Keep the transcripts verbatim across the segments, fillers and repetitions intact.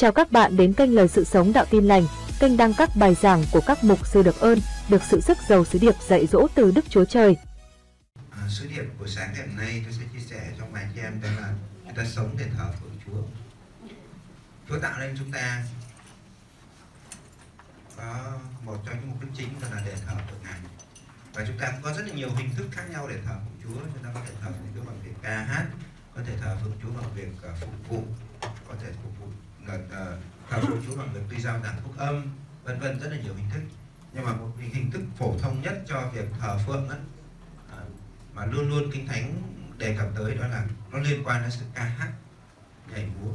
Chào các bạn đến kênh Lời Sự Sống Đạo Tin Lành, kênh đăng các bài giảng của các mục sư được ơn, được sự sức giàu sứ điệp dạy dỗ từ Đức Chúa Trời. À, sứ điệp của sáng ngày hôm nay tôi sẽ chia sẻ cho mấy anh chị em, đó là người ta sống để thờ phượng Chúa. Chúa tạo nên chúng ta có một trong những mục đích chính là để thờ phượng Ngài. Và chúng ta cũng có rất là nhiều hình thức khác nhau để thờ phượng Chúa. Chúng ta có thể thờ phượng Chúa bằng việc ca hát, có thể thờ phượng Chúa bằng việc uh, phục vụ, có thể phục vụ uh, thờ phượng Chúa bằng việc đi giao giảng phúc âm, vân vân, rất là nhiều hình thức. Nhưng mà một hình thức phổ thông nhất cho việc thờ phượng đó, uh, mà luôn luôn Kinh Thánh đề cập tới, đó là nó liên quan đến sự ca hát, nhảy múa.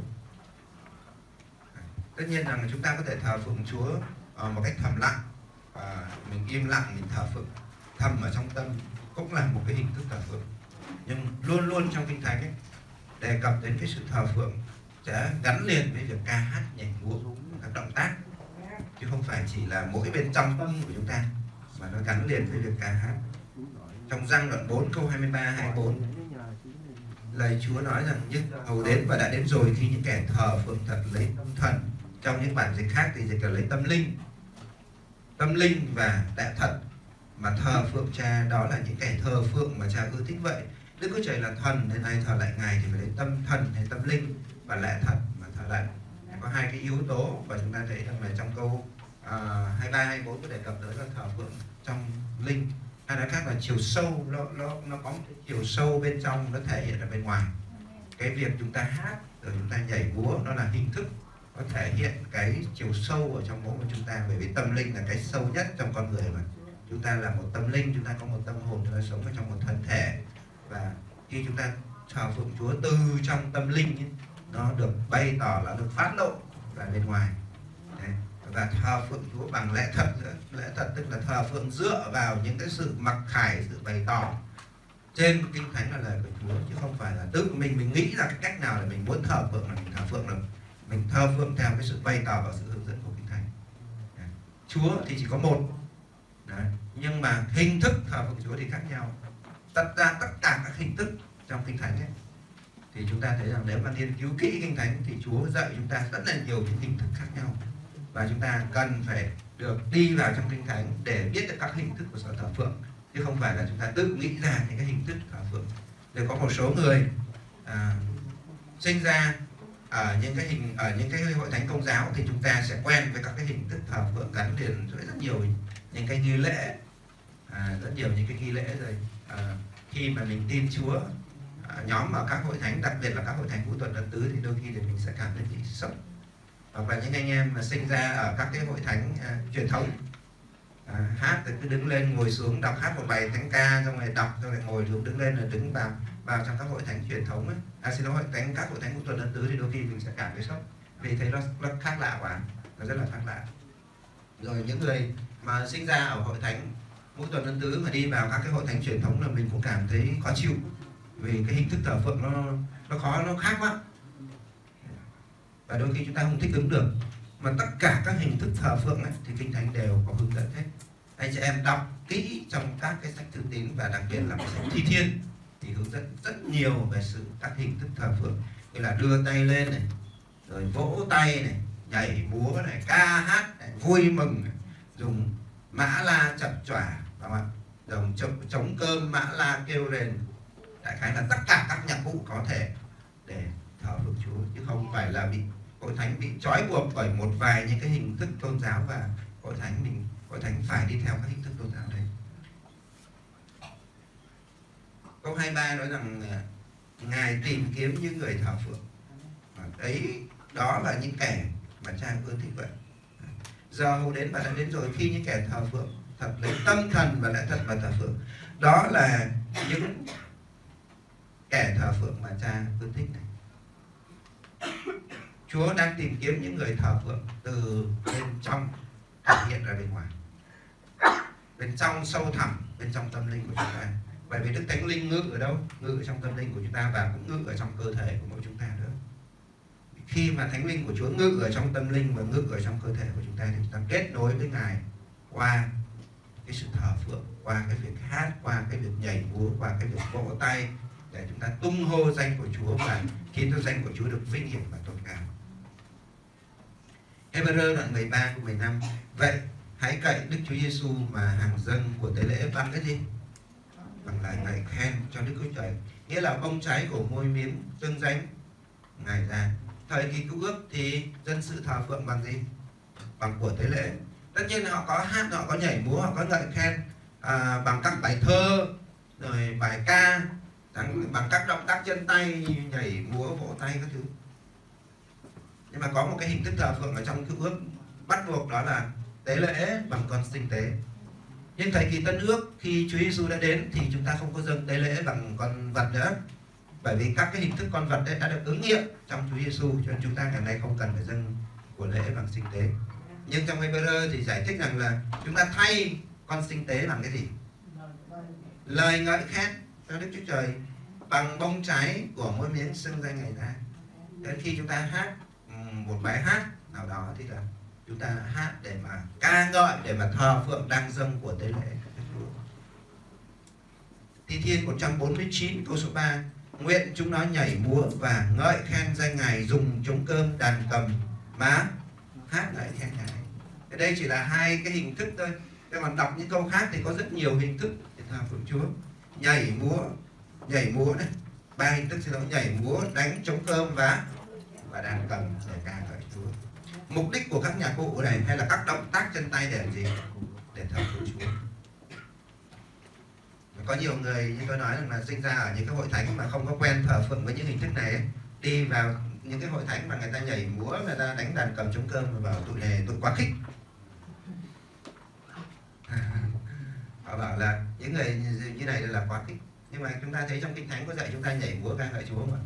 Tất nhiên rằng chúng ta có thể thờ phượng Chúa uh, một cách thầm lặng, và mình im lặng mình thờ phượng thầm ở trong tâm, cũng là một cái hình thức thờ phượng. Nhưng luôn luôn trong Kinh Thánh ấy, đề cập đến cái sự thờ phượng sẽ gắn liền với việc ca hát, nhảy múa, các động tác, chứ không phải chỉ là mỗi bên trong tâm của chúng ta, mà nó gắn liền với việc ca hát. Trong Giăng đoạn bốn câu hai mươi ba hai mươi bốn, lời Chúa nói rằng: nhưng hầu đến và đã đến rồi khi những kẻ thờ phượng thật lấy tâm thần. Trong những bản dịch khác thì dịch là lấy tâm linh, tâm linh và lẽ thật mà thờ phượng Cha. Đó là những kẻ thờ phượng mà Cha ưa thích vậy. Đức Chúa Trời là thần, nên ai thờ lại Ngài thì phải lấy tâm thần hay tâm linh và lẽ thật mà thờ lại. Có hai cái yếu tố, và chúng ta thấy rằng là trong câu uh, hai mươi ba hai mươi bốn có đề cập tới là thờ phượng trong linh. Hay nói khác là chiều sâu, nó, nó, nó có một cái chiều sâu bên trong, nó thể hiện ở bên ngoài. Cái việc chúng ta hát rồi chúng ta nhảy múa, nó là hình thức, nó thể hiện cái chiều sâu ở trong mỗi của chúng ta. Bởi vì tâm linh là cái sâu nhất trong con người mà. Chúng ta là một tâm linh, chúng ta có một tâm hồn, chúng ta sống ở trong một thân thể. Và khi chúng ta thờ phượng Chúa từ trong tâm linh ấy, nó được bày tỏ, là được phát lộ ra bên ngoài. Đấy. Và thờ phượng Chúa bằng lẽ thật. Lẽ thật tức là thờ phượng dựa vào những cái sự mặc khải, sự bày tỏ trên Kinh Thánh là lời của Chúa, chứ không phải là tự mình mình nghĩ ra cái cách nào để mình muốn thờ phượng là mình thờ phượng được. Mình thờ phượng theo cái sự bày tỏ và sự hướng dẫn của Kinh Thánh. Đấy. Chúa thì chỉ có một. Đấy. Nhưng mà hình thức thờ phượng Chúa thì khác nhau. Tất ra tất cả các hình thức trong Kinh Thánh ấy, thì chúng ta thấy rằng nếu mà nghiên cứu kỹ Kinh Thánh thì Chúa dạy chúng ta rất là nhiều những hình thức khác nhau. Và chúng ta cần phải được đi vào trong Kinh Thánh để biết được các hình thức của sự thờ phượng, chứ không phải là chúng ta tự nghĩ ra những cái hình thức thờ phượng. Để có một số người à, sinh ra ở những cái hình ở những cái hội thánh Công giáo thì chúng ta sẽ quen với các cái hình thức thờ phượng gắn liền với rất nhiều những cái nghi lễ, à, rất nhiều những cái nghi lễ rồi. À, khi mà mình tin Chúa, à, nhóm ở các hội thánh, đặc biệt là các hội thánh Vũ Tuần Ân Tứ, thì đôi khi thì mình sẽ cảm thấy bị sốc. Hoặc là những anh em mà sinh ra ở các cái hội thánh à, truyền thống, à, hát rồi cứ đứng lên ngồi xuống đọc hát một bài thánh ca, xong rồi đọc xong rồi ngồi xuống đứng lên rồi đứng vào vào trong các hội thánh truyền thống ấy, à xin lỗi, hội thánh các hội thánh Vũ Tuần Ân Tứ, thì đôi khi mình sẽ cảm thấy sốc vì thấy nó, nó khác lạ quá, nó rất là khác lạ. Rồi những người mà sinh ra ở hội thánh Vũ Tuần Ân Tứ mà đi vào các cái hội thánh truyền thống là mình cũng cảm thấy khó chịu, vì cái hình thức thờ phượng nó nó khó, nó khác quá, và đôi khi chúng ta không thích ứng được. Mà tất cả các hình thức thờ phượng ấy, thì Kinh Thánh đều có hướng dẫn hết. Anh chị em đọc kỹ trong các cái sách thư tín, và đặc biệt là cái sách Thi Thiên, thì hướng dẫn rất nhiều về sự các hình thức thờ phượng, như là đưa tay lên này, rồi vỗ tay này, nhảy múa này, ca hát này, vui mừng này, dùng mã la chập chỏa, dùng trống cơm, mã la kêu rền. Đại khái là tất cả các nhạc cụ có thể để thờ phượng Chúa, chứ không phải là bị hội thánh bị trói buộc bởi một vài những cái hình thức tôn giáo, và hội thánh mình hội thánh phải đi theo các hình thức tôn giáo đấy. Câu hai mươi ba nói rằng Ngài tìm kiếm những người thờ phượng. Đấy, đó là những kẻ mà Cha ưa thích vậy. Giờ hầu đến và đã đến rồi khi những kẻ thờ phượng thật lấy tâm thần và lẽ thật mà thờ phượng. Đó là những kẻ thờ phượng mà Cha ưa thích này. Chúa đang tìm kiếm những người thờ phượng từ bên trong thể hiện ra bên ngoài, bên trong sâu thẳm, bên trong tâm linh của chúng ta. Bởi vì Đức Thánh Linh ngự ở đâu? Ngự ở trong tâm linh của chúng ta, và cũng ngự ở trong cơ thể của mỗi chúng ta nữa. Khi mà Thánh Linh của Chúa ngự ở trong tâm linh và ngự ở trong cơ thể của chúng ta, thì chúng ta kết nối với Ngài qua cái sự thờ phượng, qua cái việc hát, qua cái việc nhảy múa, qua cái việc vỗ tay, để chúng ta tung hô danh của Chúa và khiến cho danh của Chúa được vinh hiển và tôn cao. Hebrew đoạn mười ba câu mười lăm. Vậy hãy cậy Đức Chúa Giêsu mà hàng dâng của tế lễ bằng cái gì? Bằng lời ngợi khen cho Đức Chúa Trời, nghĩa là bông trái của môi miếng xưng danh Ngài ra. Thời kỳ Cựu Ước thì dân sự thờ phượng bằng gì? Bằng của tế lễ. Tất nhiên họ có hát, họ có nhảy múa, họ có ngợi khen à, bằng các bài thơ, rồi bài ca, bằng các động tác chân tay, nhảy múa, vỗ tay các thứ. Nhưng mà có một cái hình thức thờ phượng ở trong Cựu Ước bắt buộc, đó là tế lễ bằng con sinh tế. Nhưng thời kỳ Tân Ước, khi Chúa Giêsu đã đến thì chúng ta không có dâng tế lễ bằng con vật nữa, bởi vì các cái hình thức con vật đấy đã được ứng nghiệm trong Chúa Giêsu, cho nên chúng ta ngày nay không cần phải dâng của lễ bằng sinh tế. Nhưng trong Hebrew thì giải thích rằng là chúng ta thay con sinh tế bằng cái gì? Lời ngợi khen cho Đức Chúa Trời bằng bông trái của mỗi miếng xưng danh Ngài ra. Đến khi chúng ta hát một bài hát nào đó thì là chúng ta hát để mà ca ngợi, để mà thờ phượng đăng dâng của tế lễ. Thi Thiên một trăm bốn mươi chín câu số ba. Nguyện chúng nó nhảy múa và ngợi khen danh Ngài, dùng trống cơm, đàn cầm, má hát ngợi khen Ngài. Ở đây chỉ là hai cái hình thức thôi. Nếu mà đọc những câu khác thì có rất nhiều hình thức để thờ phượng Chúa. Nhảy múa, nhảy múa đấy, ba hình thức xin lỗi: nhảy múa, đánh trống cơm và và đàn cầm để ca ngợi Chúa. Mục đích của các nhạc cụ này hay là các động tác chân tay để làm gì? Để thờ phượng Chúa. Có nhiều người như tôi nói rằng là sinh ra ở những cái hội thánh mà không có quen thờ phượng với những hình thức này ấy, đi vào những cái hội thánh mà người ta nhảy múa, người ta đánh đàn cầm trống cơm và bảo tụi này tụi quá khích. Họ bảo là những người như này là quá khích. Nhưng mà chúng ta thấy trong Kinh Thánh có dạy chúng ta nhảy múa ca ngợi Chúa mà.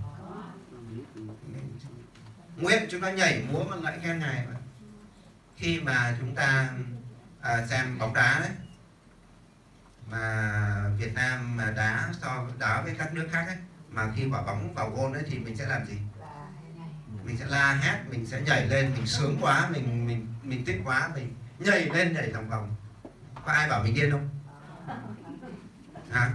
Nguyện chúng ta nhảy múa mà ngợi khen Ngài mà. Khi mà chúng ta à, xem bóng đá đấy, mà Việt Nam mà đá so đá với các nước khác ấy, mà khi quả bóng vào gôn ấy thì mình sẽ làm gì? Mình sẽ la hét, mình sẽ nhảy lên, mình sướng quá, mình mình mình thích quá, mình nhảy lên nhảy vòng vòng. Có ai bảo mình điên không? Hả?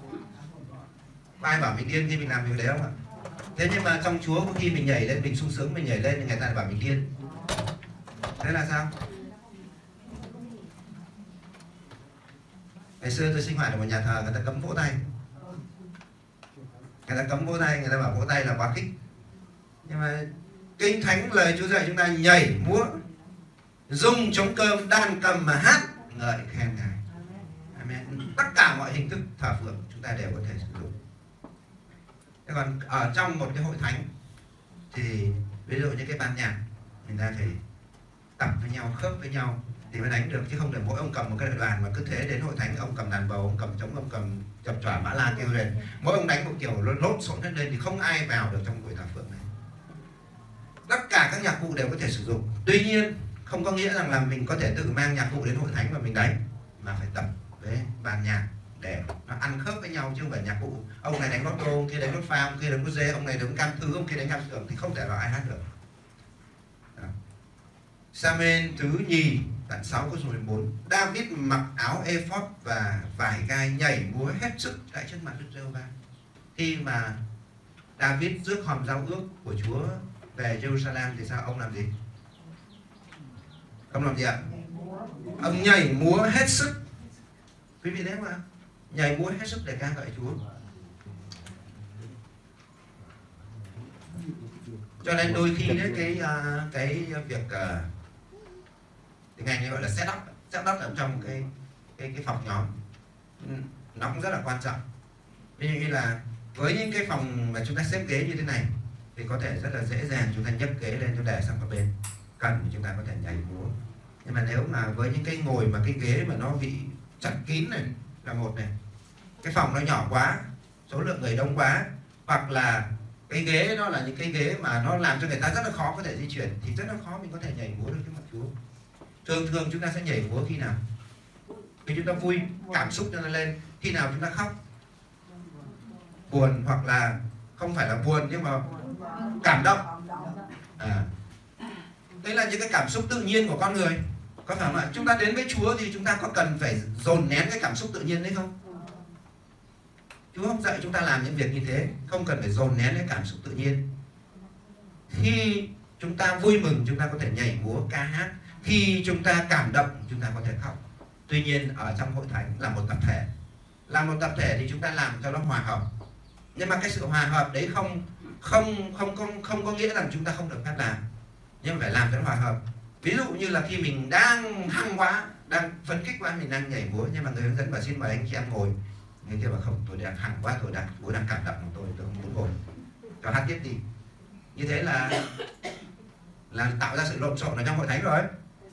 Có ai bảo mình điên khi mình làm việc đấy không ạ? Thế nhưng mà trong Chúa có khi mình nhảy lên, mình sung sướng, mình nhảy lên thì người ta lại bảo mình điên. Thế là sao? Ngày xưa tôi sinh hoạt ở một nhà thờ, người ta cấm vỗ tay. Người ta cấm vỗ tay, người ta bảo vỗ tay là quá khích. Nhưng mà Kinh Thánh lời Chúa dạy chúng ta nhảy múa, dùng trống cơm, đàn cầm mà hát ngợi khen Ngài. Amen. Tất cả mọi hình thức thờ phượng chúng ta đều có thể sử dụng. Thế còn ở trong một cái hội thánh thì ví dụ như cái ban nhạc, mình ta phải tập với nhau, khớp với nhau thì mới đánh được, chứ không để mỗi ông cầm một cái đoàn mà cứ thế đến hội thánh ông cầm đàn bầu, ông cầm trống, ông cầm chập chỏa mã la kêu lên, mỗi ông đánh một kiểu lốt xộn hết lên thì không ai vào được trong buổi thờ phượng này. Tất cả các nhạc cụ đều có thể sử dụng. Tuy nhiên không có nghĩa rằng là mình có thể tự mang nhạc cụ đến hội thánh và mình đánh, mà phải tập với ban nhạc để nó ăn khớp với nhau, chứ không phải nhạc cụ ông này đánh nốt đô, ông kia đánh nốt pha, ông kia đánh nốt dê, ông này đánh cam thứ, ông kia đánh cam tưởng thì không thể vào ai hát được. Sa-muel thứ nhì đoạn sáu câu số mười bốn. David mặc áo ephod và vải gai nhảy múa hết sức tại trước mặt Đức Giê-hô-va. Khi mà David rước hòm giao ước của Chúa về Jerusalem thì sao ông làm gì? Ông làm gì ạ? Ông nhảy múa hết sức. Quý vị thấy mà, nhảy múa hết sức để ca ngợi Chúa. Cho nên đôi khi đấy cái cái việc uh, tiếng Anh như gọi là set up, set up ở trong cái cái cái phòng nhóm nó cũng rất là quan trọng. Ví dụ như là với những cái phòng mà chúng ta xếp ghế như thế này thì có thể rất là dễ dàng chúng ta nhấc ghế lên, chúng ta để sang một bên, cần thì chúng ta có thể nhảy múa. Nhưng mà nếu mà với những cái ngồi mà cái ghế mà nó bị chặt kín này là một này, cái phòng nó nhỏ quá, số lượng người đông quá, hoặc là cái ghế nó là những cái ghế mà nó làm cho người ta rất là khó có thể di chuyển thì rất là khó mình có thể nhảy múa được trước mặt Chúa. Thường thường chúng ta sẽ nhảy múa khi nào? Khi chúng ta vui, cảm xúc cho nó lên. Khi nào chúng ta khóc, buồn, hoặc là không phải là buồn nhưng mà cảm động. À, đấy là những cái cảm xúc tự nhiên của con người. Có phải không ạ? Chúng ta đến với Chúa thì chúng ta có cần phải dồn nén cái cảm xúc tự nhiên đấy không? Chúa không dạy chúng ta làm những việc như thế, không cần phải dồn nén cái cảm xúc tự nhiên. Khi chúng ta vui mừng, chúng ta có thể nhảy múa ca hát. Khi chúng ta cảm động, chúng ta có thể khóc. Tuy nhiên ở trong hội thánh là một tập thể, là một tập thể thì chúng ta làm cho nó hòa hợp. Nhưng mà cái sự hòa hợp đấy không không không không không có nghĩa rằng chúng ta không được phép làm, nhưng mà phải làm cho nó hòa hợp. Ví dụ như là khi mình đang hăng quá, đang phấn khích quá, mình đang nhảy múa, nhưng mà người hướng dẫn bảo xin mời anh chị em ngồi, người kia bảo không, tôi đang hăng quá, tôi đang múa đang cảm động của tôi, tôi không muốn ngồi, cho hát tiếp đi. Như thế là là tạo ra sự lộn xộn ở trong hội thánh rồi.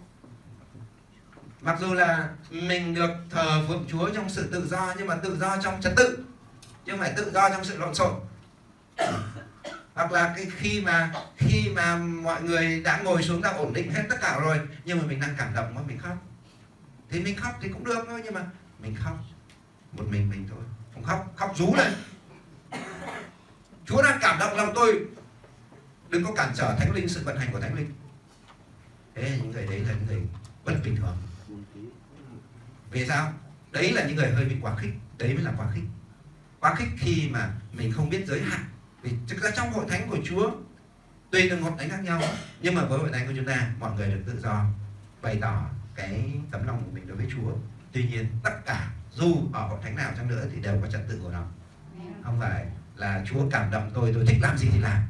Mặc dù là mình được thờ phượng Chúa trong sự tự do, nhưng mà tự do trong trật tự, chứ không phải tự do trong sự lộn xộn. Hoặc là cái khi mà khi mà mọi người đã ngồi xuống, đã ổn định hết tất cả rồi, nhưng mà mình đang cảm động quá, mình khóc, thì mình khóc thì cũng được thôi, nhưng mà mình khóc một mình mình thôi, không khóc khóc rú lên. Chúa đang cảm động lòng tôi, đừng có cản trở Thánh Linh, sự vận hành của Thánh Linh. Thế những người đấy là những người bất bình thường. Vì sao? Đấy là những người hơi bị quá khích. Đấy mới là quá khích. Quá khích khi mà mình không biết giới hạn. Vì thực ra trong hội thánh của Chúa, tùy từng hội thánh khác nhau, nhưng mà với hội thánh của chúng ta, mọi người được tự do bày tỏ cái tấm lòng của mình đối với Chúa. Tuy nhiên tất cả, dù ở hội thánh nào chăng nữa thì đều có trật tự của nó. Không phải là Chúa cảm động tôi, tôi thích làm gì thì làm.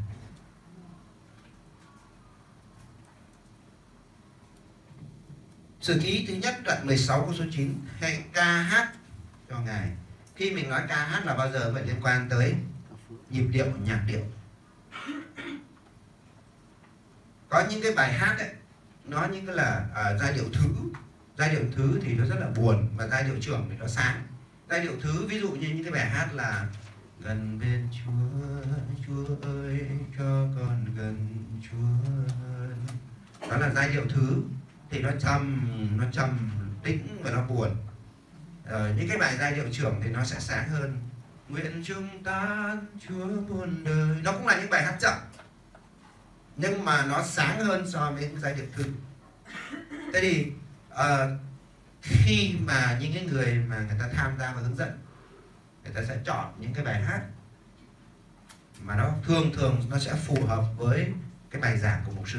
Sử ký thứ nhất đoạn mười sáu câu số chín, hãy ca hát cho Ngài. Khi mình nói ca hát là bao giờ phải liên quan tới nhịp điệu, nhạc điệu. Có những cái bài hát ấy, nó như là uh, giai điệu thứ. Giai điệu thứ thì nó rất là buồn, và giai điệu trưởng thì nó sáng. Giai điệu thứ ví dụ như những cái bài hát là gần bên Chúa, Chúa ơi cho con gần Chúa. Đó là giai điệu thứ, thì nó trầm, nó trầm tĩnh và nó buồn. Ờ, những cái bài giai điệu trưởng thì nó sẽ sáng hơn. Nguyện chúng ta Chúa muôn đời, nó cũng là những bài hát chậm, nhưng mà nó sáng hơn so với giai điệu thứ. Thế thì uh, khi mà những cái người mà người ta tham gia và hướng dẫn, người ta sẽ chọn những cái bài hát mà nó thường thường nó sẽ phù hợp với cái bài giảng của mục sư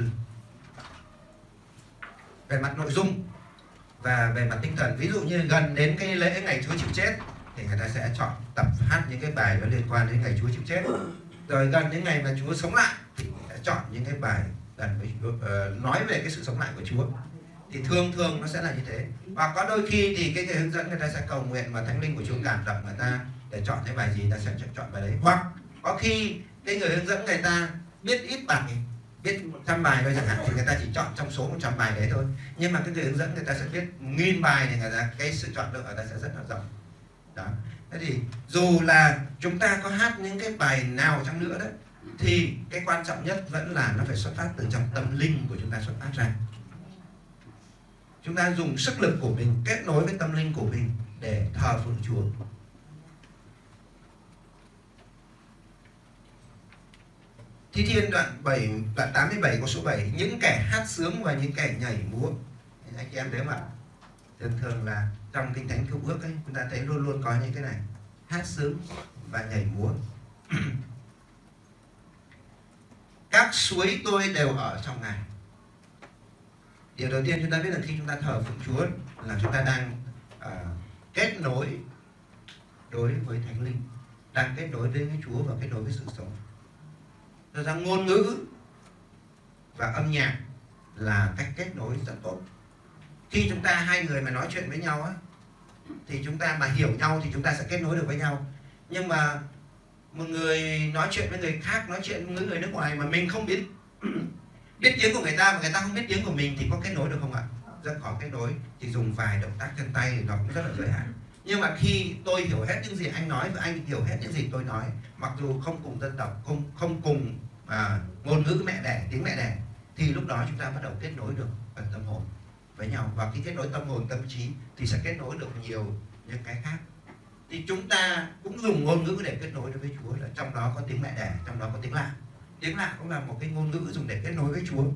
về mặt nội dung và về mặt tinh thần. Ví dụ như gần đến cái lễ ngày Chúa chịu chết thì người ta sẽ chọn tập hát những cái bài nó liên quan đến ngày Chúa chịu chết. Rồi gần đến ngày mà Chúa sống lại thì sẽ chọn những cái bài gần với uh, nói về cái sự sống lại của Chúa. Thì thường thường nó sẽ là như thế. Hoặc có đôi khi thì cái người hướng dẫn người ta sẽ cầu nguyện và Thánh Linh của Chúa cảm động người ta để chọn cái bài gì, người ta sẽ chọn bài đấy. Hoặc có khi cái người hướng dẫn người ta biết ít bài, biết một trăm bài thôi chẳng hạn, thì người ta chỉ chọn trong số một trăm bài đấy thôi. Nhưng mà cái người hướng dẫn người ta sẽ biết nghìn bài thì người ta cái sự chọn lựa người ta sẽ rất là rộng. Đó. Thế thì dù là chúng ta có hát những cái bài nào chăng nữa đấy, thì cái quan trọng nhất vẫn là nó phải xuất phát từ trong tâm linh của chúng ta xuất phát ra. Chúng ta dùng sức lực của mình kết nối với tâm linh của mình để thờ phượng Chúa. Thi Thiên đoạn bảy, đoạn tám mươi bảy câu số bảy, những kẻ hát sướng và những kẻ nhảy múa. Anh chị em thấy không ạ? Thường thường là trong Kinh Thánh Cựu Ước ấy, chúng ta thấy luôn luôn có những cái này, hát sướng và nhảy múa. Các suối tôi đều ở trong Ngài. Điều đầu tiên chúng ta biết là khi chúng ta thờ phượng Chúa là chúng ta đang uh, kết nối đối với Thánh Linh, đang kết nối với Chúa và kết nối với sự sống. Thật ra ngôn ngữ và âm nhạc là cách kết nối rất tốt. Khi chúng ta hai người mà nói chuyện với nhau á, thì chúng ta mà hiểu nhau thì chúng ta sẽ kết nối được với nhau. Nhưng mà một người nói chuyện với người khác, nói chuyện với người nước ngoài mà mình không biết biết tiếng của người ta và người ta không biết tiếng của mình thì có kết nối được không ạ? Rất khó kết nối. Chỉ dùng vài động tác chân tay thì nó cũng rất là giới hạn. Nhưng mà khi tôi hiểu hết những gì anh nói và anh hiểu hết những gì tôi nói, mặc dù không cùng dân tộc, không không cùng à, ngôn ngữ mẹ đẻ, tiếng mẹ đẻ, thì lúc đó chúng ta bắt đầu kết nối được phần tâm hồn với nhau. Và khi kết nối tâm hồn, tâm trí thì sẽ kết nối được nhiều những cái khác. Thì chúng ta cũng dùng ngôn ngữ để kết nối với Chúa, là trong đó có tiếng mẹ đẻ, trong đó có tiếng lạ. Tiếng lạ cũng là một cái ngôn ngữ dùng để kết nối với Chúa.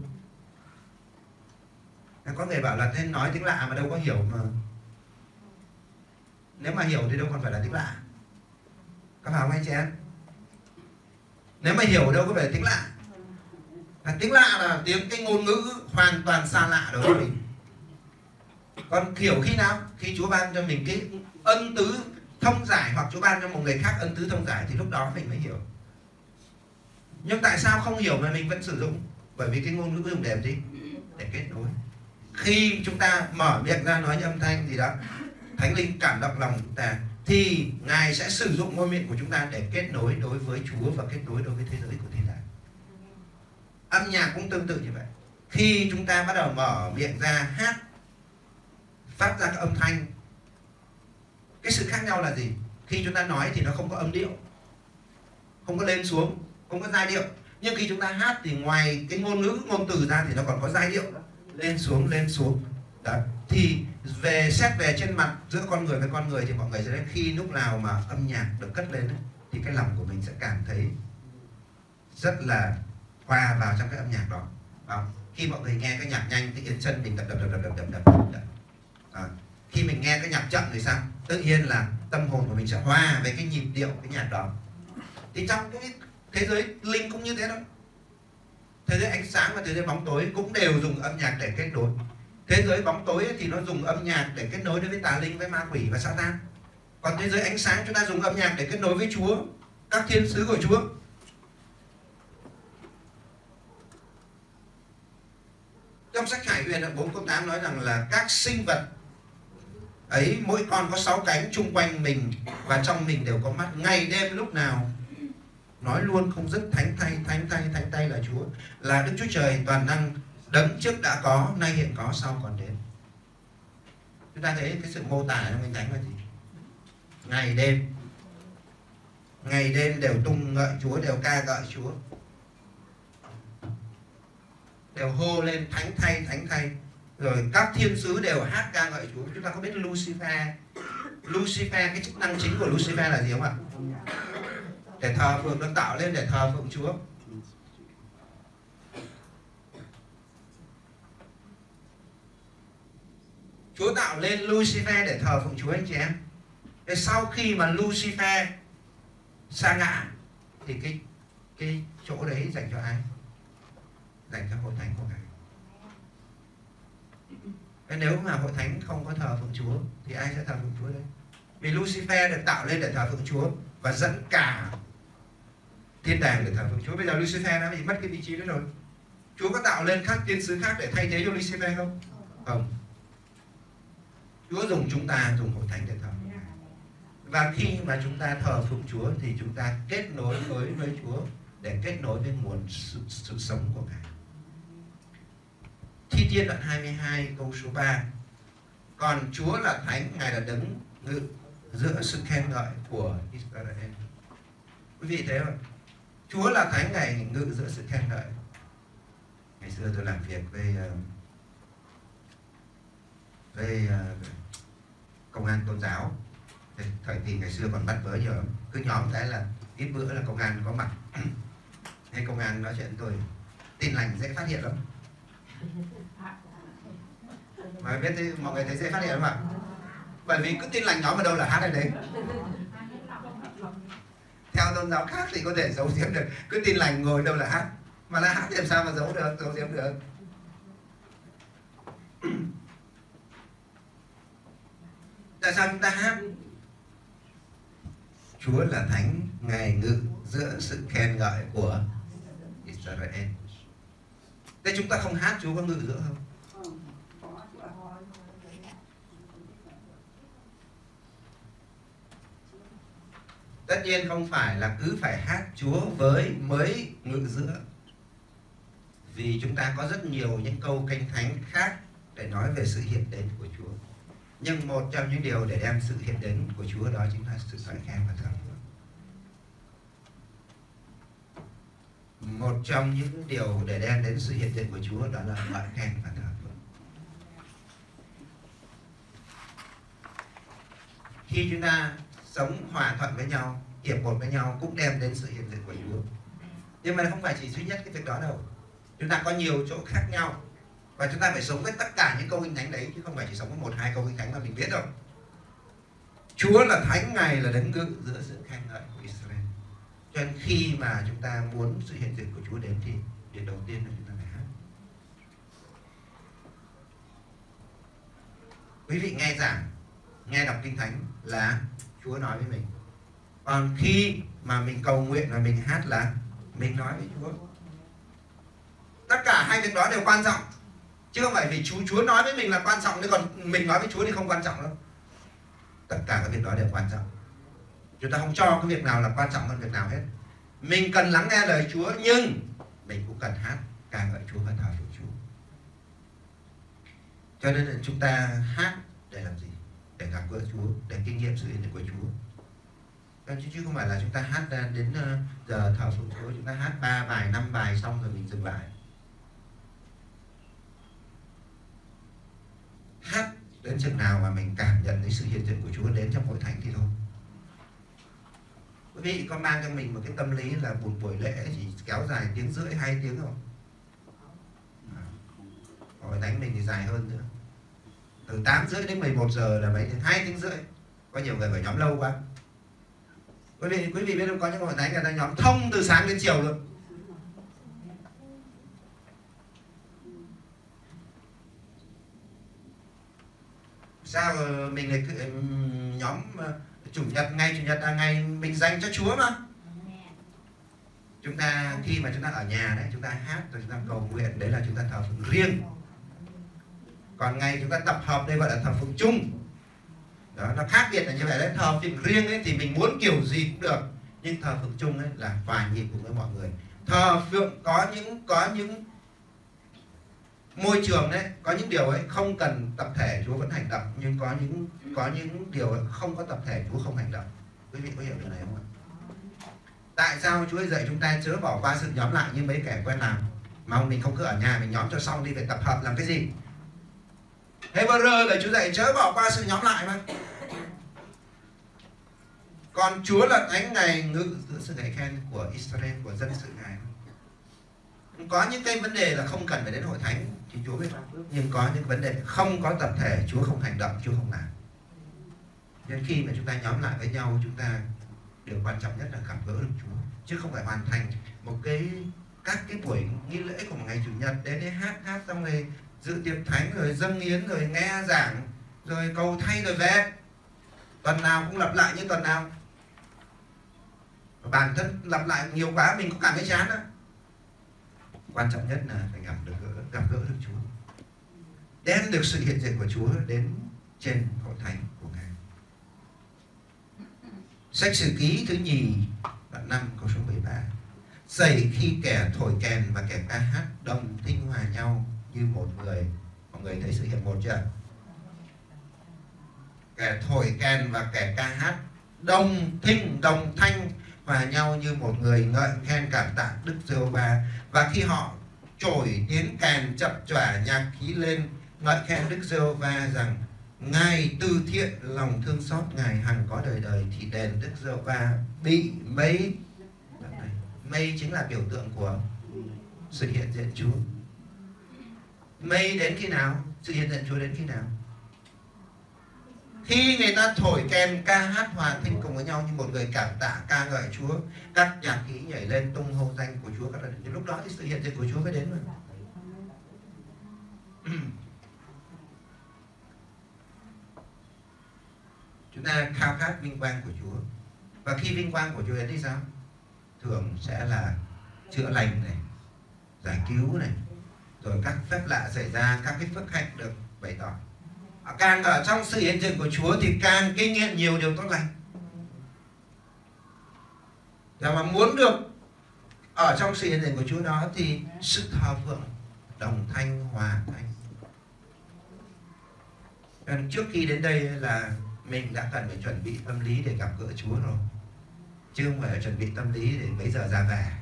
Có người bảo là thế nói tiếng lạ mà đâu có hiểu mà. Nếu mà hiểu thì đâu còn phải là tiếng lạ. Có phải không anh chị em? Nếu mà hiểu đâu có phải là tiếng lạ. Và tiếng lạ là tiếng cái ngôn ngữ hoàn toàn xa lạ đối với mình. Còn kiểu khi nào? Khi Chúa ban cho mình cái ân tứ thông giải, hoặc Chúa ban cho một người khác ân tứ thông giải, thì lúc đó mình mới hiểu. Nhưng tại sao không hiểu mà mình vẫn sử dụng? Bởi vì cái ngôn ngữ dùng để làm gì? Để kết nối. Khi chúng ta mở miệng ra nói những âm thanh gì đó, Thánh Linh cảm động lòng chúng ta, thì Ngài sẽ sử dụng môi miệng của chúng ta để kết nối đối với Chúa và kết nối đối với thế giới của thiên đàng. Âm nhạc cũng tương tự như vậy. Khi chúng ta bắt đầu mở miệng ra hát, phát ra các âm thanh, cái sự khác nhau là gì? Khi chúng ta nói thì nó không có âm điệu, không có lên xuống, không có giai điệu. Nhưng khi chúng ta hát thì ngoài cái ngôn ngữ, ngôn từ ra thì nó còn có giai điệu, lên xuống, lên xuống. Đó. Thì về xét về trên mặt giữa con người với con người thì mọi người sẽ thấy khi lúc nào mà âm nhạc được cất lên ấy, thì cái lòng của mình sẽ cảm thấy rất là hòa vào trong cái âm nhạc đó. Đó. Khi mọi người nghe cái nhạc nhanh thì yên chân mình đập đập đập đập đập đập đập. À, khi mình nghe cái nhạc chậm thì sao? Tự nhiên là tâm hồn của mình sẽ hòa với cái nhịp điệu cái nhạc đó. Thì trong cái thế giới linh cũng như thế thôi. Thế giới ánh sáng và thế giới bóng tối cũng đều dùng âm nhạc để kết nối. Thế giới bóng tối thì nó dùng âm nhạc để kết nối với tà linh, với ma quỷ và Satan. Còn thế giới ánh sáng chúng ta dùng âm nhạc để kết nối với Chúa, các thiên sứ của Chúa. Trong sách Hải Huyền bốn câu tám nói rằng là các sinh vật ấy mỗi con có sáu cánh chung quanh mình và trong mình đều có mắt, ngày đêm lúc nào nói luôn không dứt thánh thay, thánh thay, thánh thay là Chúa, là Đức Chúa Trời toàn năng, đấng trước đã có, nay hiện có, sau còn đến. Chúng ta thấy cái sự mô tả trong Kinh Thánh là gì? Ngày đêm, ngày đêm đều tung ngợi Chúa, đều ca ngợi Chúa, đều hô lên thánh thay, thánh thay. Rồi các thiên sứ đều hát ca ngợi Chúa. Chúng ta có biết Lucifer? Lucifer, cái chức năng chính của Lucifer là gì không ạ? Để thờ phượng, được tạo lên để thờ phượng Chúa. Chúa tạo lên Lucifer để thờ phượng Chúa anh chị em. Thế sau khi mà Lucifer sa ngã thì cái cái chỗ đấy dành cho ai? Dành cho hội thánh của Ngài. Nếu mà hội thánh không có thờ phượng Chúa thì ai sẽ thờ phượng Chúa đây? Vì Lucifer được tạo lên để thờ phượng Chúa và dẫn cả thiên đàng để thờ phượng Chúa. Bây giờ Lucifer đã bị mất cái vị trí đó rồi. Chúa có tạo lên các thiên sứ khác để thay thế cho Lucifer không? Không. Chúa dùng chúng ta, dùng hội thánh để thờ phượng. Và khi mà chúng ta thờ phượng Chúa thì chúng ta kết nối với với Chúa để kết nối với nguồn sự, sự sống của Ngài. Thi Thiên đoạn hai mươi hai câu số ba. Còn Chúa là thánh, Ngài là đấng ngự giữa sự khen ngợi của Israel. Quý vị thấy không? Chúa là thánh, Ngài ngự giữa sự khen ngợi. Ngày xưa tôi làm việc với với công an tôn giáo. Thời kỳ ngày xưa còn bắt bớ nhiều, cứ nhóm cái là ít bữa là công an có mặt. Hay công an nói chuyện tôi, tin lành dễ phát hiện lắm. Mà biết thế, mọi người thấy dễ phát hiện không ạ? Bởi vì cứ tin lành nhóm ở đâu là hát ở đấy. Theo tôn giáo khác thì có thể giấu giếm được, cứ tin lành ngồi đâu là hát. Mà là hát thì làm sao mà giấu được, giấu giếm được. Tại sao chúng ta hát? Chúa là thánh, Ngài ngự giữa sự khen ngợi của Israel. Thế chúng ta không hát, Chúa có ngự giữa không? Tất nhiên không phải là cứ phải hát Chúa với mới ngự giữa. Vì chúng ta có rất nhiều những câu kinh thánh khác để nói về sự hiện đến của Chúa. Nhưng một trong những điều để đem sự hiện đến của Chúa đó chính là sự ngợi khen và thờ phượng. Một trong những điều để đem đến sự hiện diện của Chúa đó là ngợi khen và thờ phượng. Khi chúng ta sống hòa thuận với nhau, hiệp một với nhau cũng đem đến sự hiện diện của Chúa. Nhưng mà không phải chỉ duy nhất cái việc đó đâu. Chúng ta có nhiều chỗ khác nhau. Và chúng ta phải sống với tất cả những câu kinh thánh đấy, chứ không phải chỉ sống với một hai câu kinh thánh mà mình biết đâu. Chúa là thánh, Ngài là đấng ngự giữa sự khen ngợi của Israel. Cho nên khi mà chúng ta muốn sự hiện diện của Chúa đến thì Việc đầu tiên là chúng ta phải hát. Quý vị nghe giảng, nghe đọc kinh thánh là Chúa nói với mình. Còn khi mà mình cầu nguyện và mình hát là mình nói với Chúa. Tất cả hai việc đó đều quan trọng, chứ không phải vì Chúa Chúa nói với mình là quan trọng, nhưng còn mình nói với Chúa thì không quan trọng đâu. Tất cả các việc đó đều quan trọng. Chúng ta không cho cái việc nào là quan trọng hơn việc nào hết. Mình cần lắng nghe lời Chúa, nhưng mình cũng cần hát ca ngợi Chúa và thờ phượng Chúa. Cho nên là chúng ta hát để làm gì? Để gặp gỡ Chúa, để kinh nghiệm sự hiện diện của Chúa. Chứ không phải là chúng ta hát đến giờ thờ phượng Chúa, chúng ta hát ba bài, năm bài xong rồi mình dừng lại. Hát đến chừng nào mà mình cảm nhận thấy sự hiện diện của Chúa đến trong hội thánh thì thôi. Quý vị có mang cho mình một cái tâm lý là một buổi lễ chỉ kéo dài tiếng rưỡi, hai tiếng không? Hội thánh mình thì dài hơn nữa. Từ tám rưỡi đến mười một giờ là mấy tiếng, hai tiếng rưỡi. Có nhiều người phải nhóm lâu quá. Quý vị, quý vị biết không, có những hội thánh người ta nhóm thông từ sáng đến chiều luôn. Sao mình lại nhóm chủ nhật, ngày chủ nhật là ngày mình dành cho Chúa mà. Chúng ta khi mà chúng ta ở nhà đấy, chúng ta hát rồi chúng ta cầu nguyện, đấy là chúng ta thờ phượng riêng. Còn ngày chúng ta tập hợp đây gọi là thờ phượng chung. Đó, nó khác biệt là như vậy đấy. Thờ phượng riêng ấy thì mình muốn kiểu gì cũng được, nhưng thờ phượng chung ấy là hòa nhịp cùng với mọi người. Thờ phượng có những có những môi trường đấy, có những điều ấy không cần tập thể Chúa vẫn hành động, nhưng có những có những điều ấy không có tập thể Chúa không hành động. Quý vị có hiểu điều này không ạ? Tại sao Chúa dạy chúng ta chớ bỏ qua sự nhóm lại như mấy kẻ quen làm, mà mình không cứ ở nhà mình nhóm cho xong đi, phải tập hợp làm cái gì? Hebrew là Chúa dạy chớ bỏ qua sự nhóm lại mà. Còn Chúa là thánh Ngài ngự giữa sự ngợi khen của Israel, của dân sự Ngài. Có những cái vấn đề là không cần phải đến hội thánh thì Chúa biết, nhưng có những vấn đề không có tập thể Chúa không hành động, Chúa không làm. Nên khi mà chúng ta nhóm lại với nhau, chúng ta điều quan trọng nhất là gặp gỡ được Chúa, chứ không phải hoàn thành một cái các cái buổi nghi lễ của một ngày chủ nhật đến đây hát hát xong rồi dự tiệc thánh rồi dâng hiến rồi nghe giảng rồi cầu thay rồi về. Tuần nào cũng lặp lại như tuần nào. Bản thân lặp lại nhiều quá mình cũng cảm thấy chán đó. Quan trọng nhất là phải gặp được gỡ, gặp gỡ được Chúa, đem được sự hiện diện của Chúa đến trên hội thánh của Ngài. Sách Sử Ký thứ nhì đoạn năm câu số mười ba. Xảy khi kẻ thổi kèn và kẻ ca hát đồng thinh hòa nhau như một người. Mọi người thấy sự hiện một chưa? Kẻ thổi kèn và kẻ ca hát đồng thinh, đồng thanh hòa nhau như một người, ngợi khen cảm tạ Đức Giê-hô-va. Và khi họ trổi tiếng kèn chập chỏa nhạc khí lên ngợi khen Đức Giê-hô-va rằng Ngài từ thiện, lòng thương xót Ngài hằng có đời đời, thì đền Đức Giê-hô-va bị mây. Mây chính là biểu tượng của sự hiện diện Chúa. Mây đến khi nào? Sự hiện diện Chúa đến khi nào? Khi người ta thổi kèn ca hát hòa thinh cùng với nhau như một người cảm tạ ca ngợi Chúa, các nhạc khí nhảy lên tung hô danh của Chúa, các lần lúc đó thì sự hiện diện của Chúa mới đến mà. Chúng ta khao khát vinh quang của Chúa, và khi vinh quang của Chúa đến thì sao? Thường sẽ là chữa lành này, giải cứu này, rồi các phép lạ xảy ra, các cái phước hạnh được bày tỏ. Càng ở trong sự hiện diện của Chúa thì càng kinh nghiệm nhiều điều tốt lành. Và mà muốn được ở trong sự hiện diện của Chúa đó thì sự thờ phượng đồng thanh hòa thanh. Nên trước khi đến đây là mình đã cần phải chuẩn bị tâm lý để gặp gỡ Chúa rồi, chứ không phải là chuẩn bị tâm lý để mấy giờ ra về.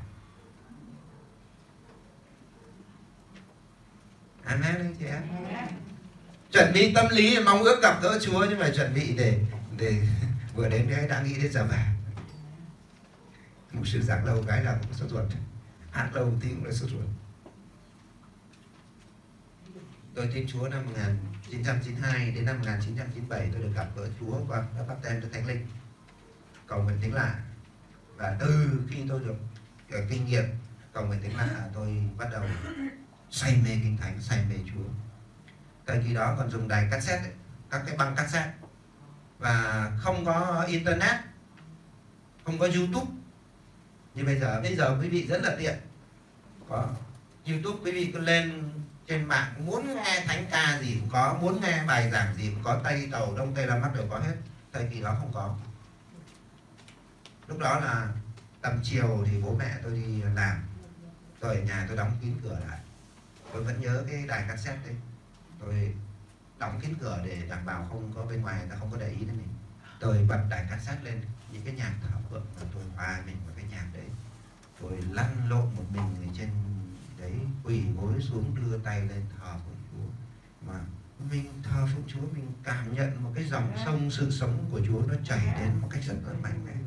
Amen anh chị em. Chuẩn bị tâm lý mong ước gặp gỡ Chúa, nhưng mà chuẩn bị để để vừa đến đấy đã nghĩ đến giờ về. Một sự giảng lâu cái là cũng sốt ruột, hát lâu tí cũng là sốt ruột. Tôi tin Chúa năm một nghìn chín trăm chín mươi hai đến năm một nghìn chín trăm chín mươi bảy tôi được gặp gỡ Chúa và đã báp têm cho Thánh Linh, cầu nguyện tiếng lạ. Và từ khi tôi được uh, kinh nghiệm cộng với tiếng lạ tôi bắt đầu say mê kinh thánh, say mê Chúa. Thời kỳ đó còn dùng đài cassette ấy, các cái băng cassette, và không có internet, không có YouTube như bây giờ. Bây giờ quý vị rất là tiện, có YouTube, quý vị cứ lên trên mạng, muốn nghe thánh ca gì cũng có, muốn nghe bài giảng gì cũng có, Tây Tàu Đông Tây Nam Bắc đều có hết. Thời kỳ đó không có. Lúc đó là tầm chiều thì bố mẹ tôi đi làm, tôi ở nhà tôi đóng kín cửa lại. Tôi vẫn nhớ cái đài cassette đấy, tôi đóng kín cửa để đảm bảo không có bên ngoài người ta không có để ý đến mình. Tôi bật đài cassette lên những cái nhạc thờ phượng và tôi hòa mình vào cái nhạc đấy. Tôi lăn lộn một mình ở trên đấy, quỳ gối xuống đưa tay lên thờ phượng Chúa. Mà mình thờ phượng Chúa, mình cảm nhận một cái dòng sông sự sống của Chúa nó chảy đến một cách rất là mạnh mẽ.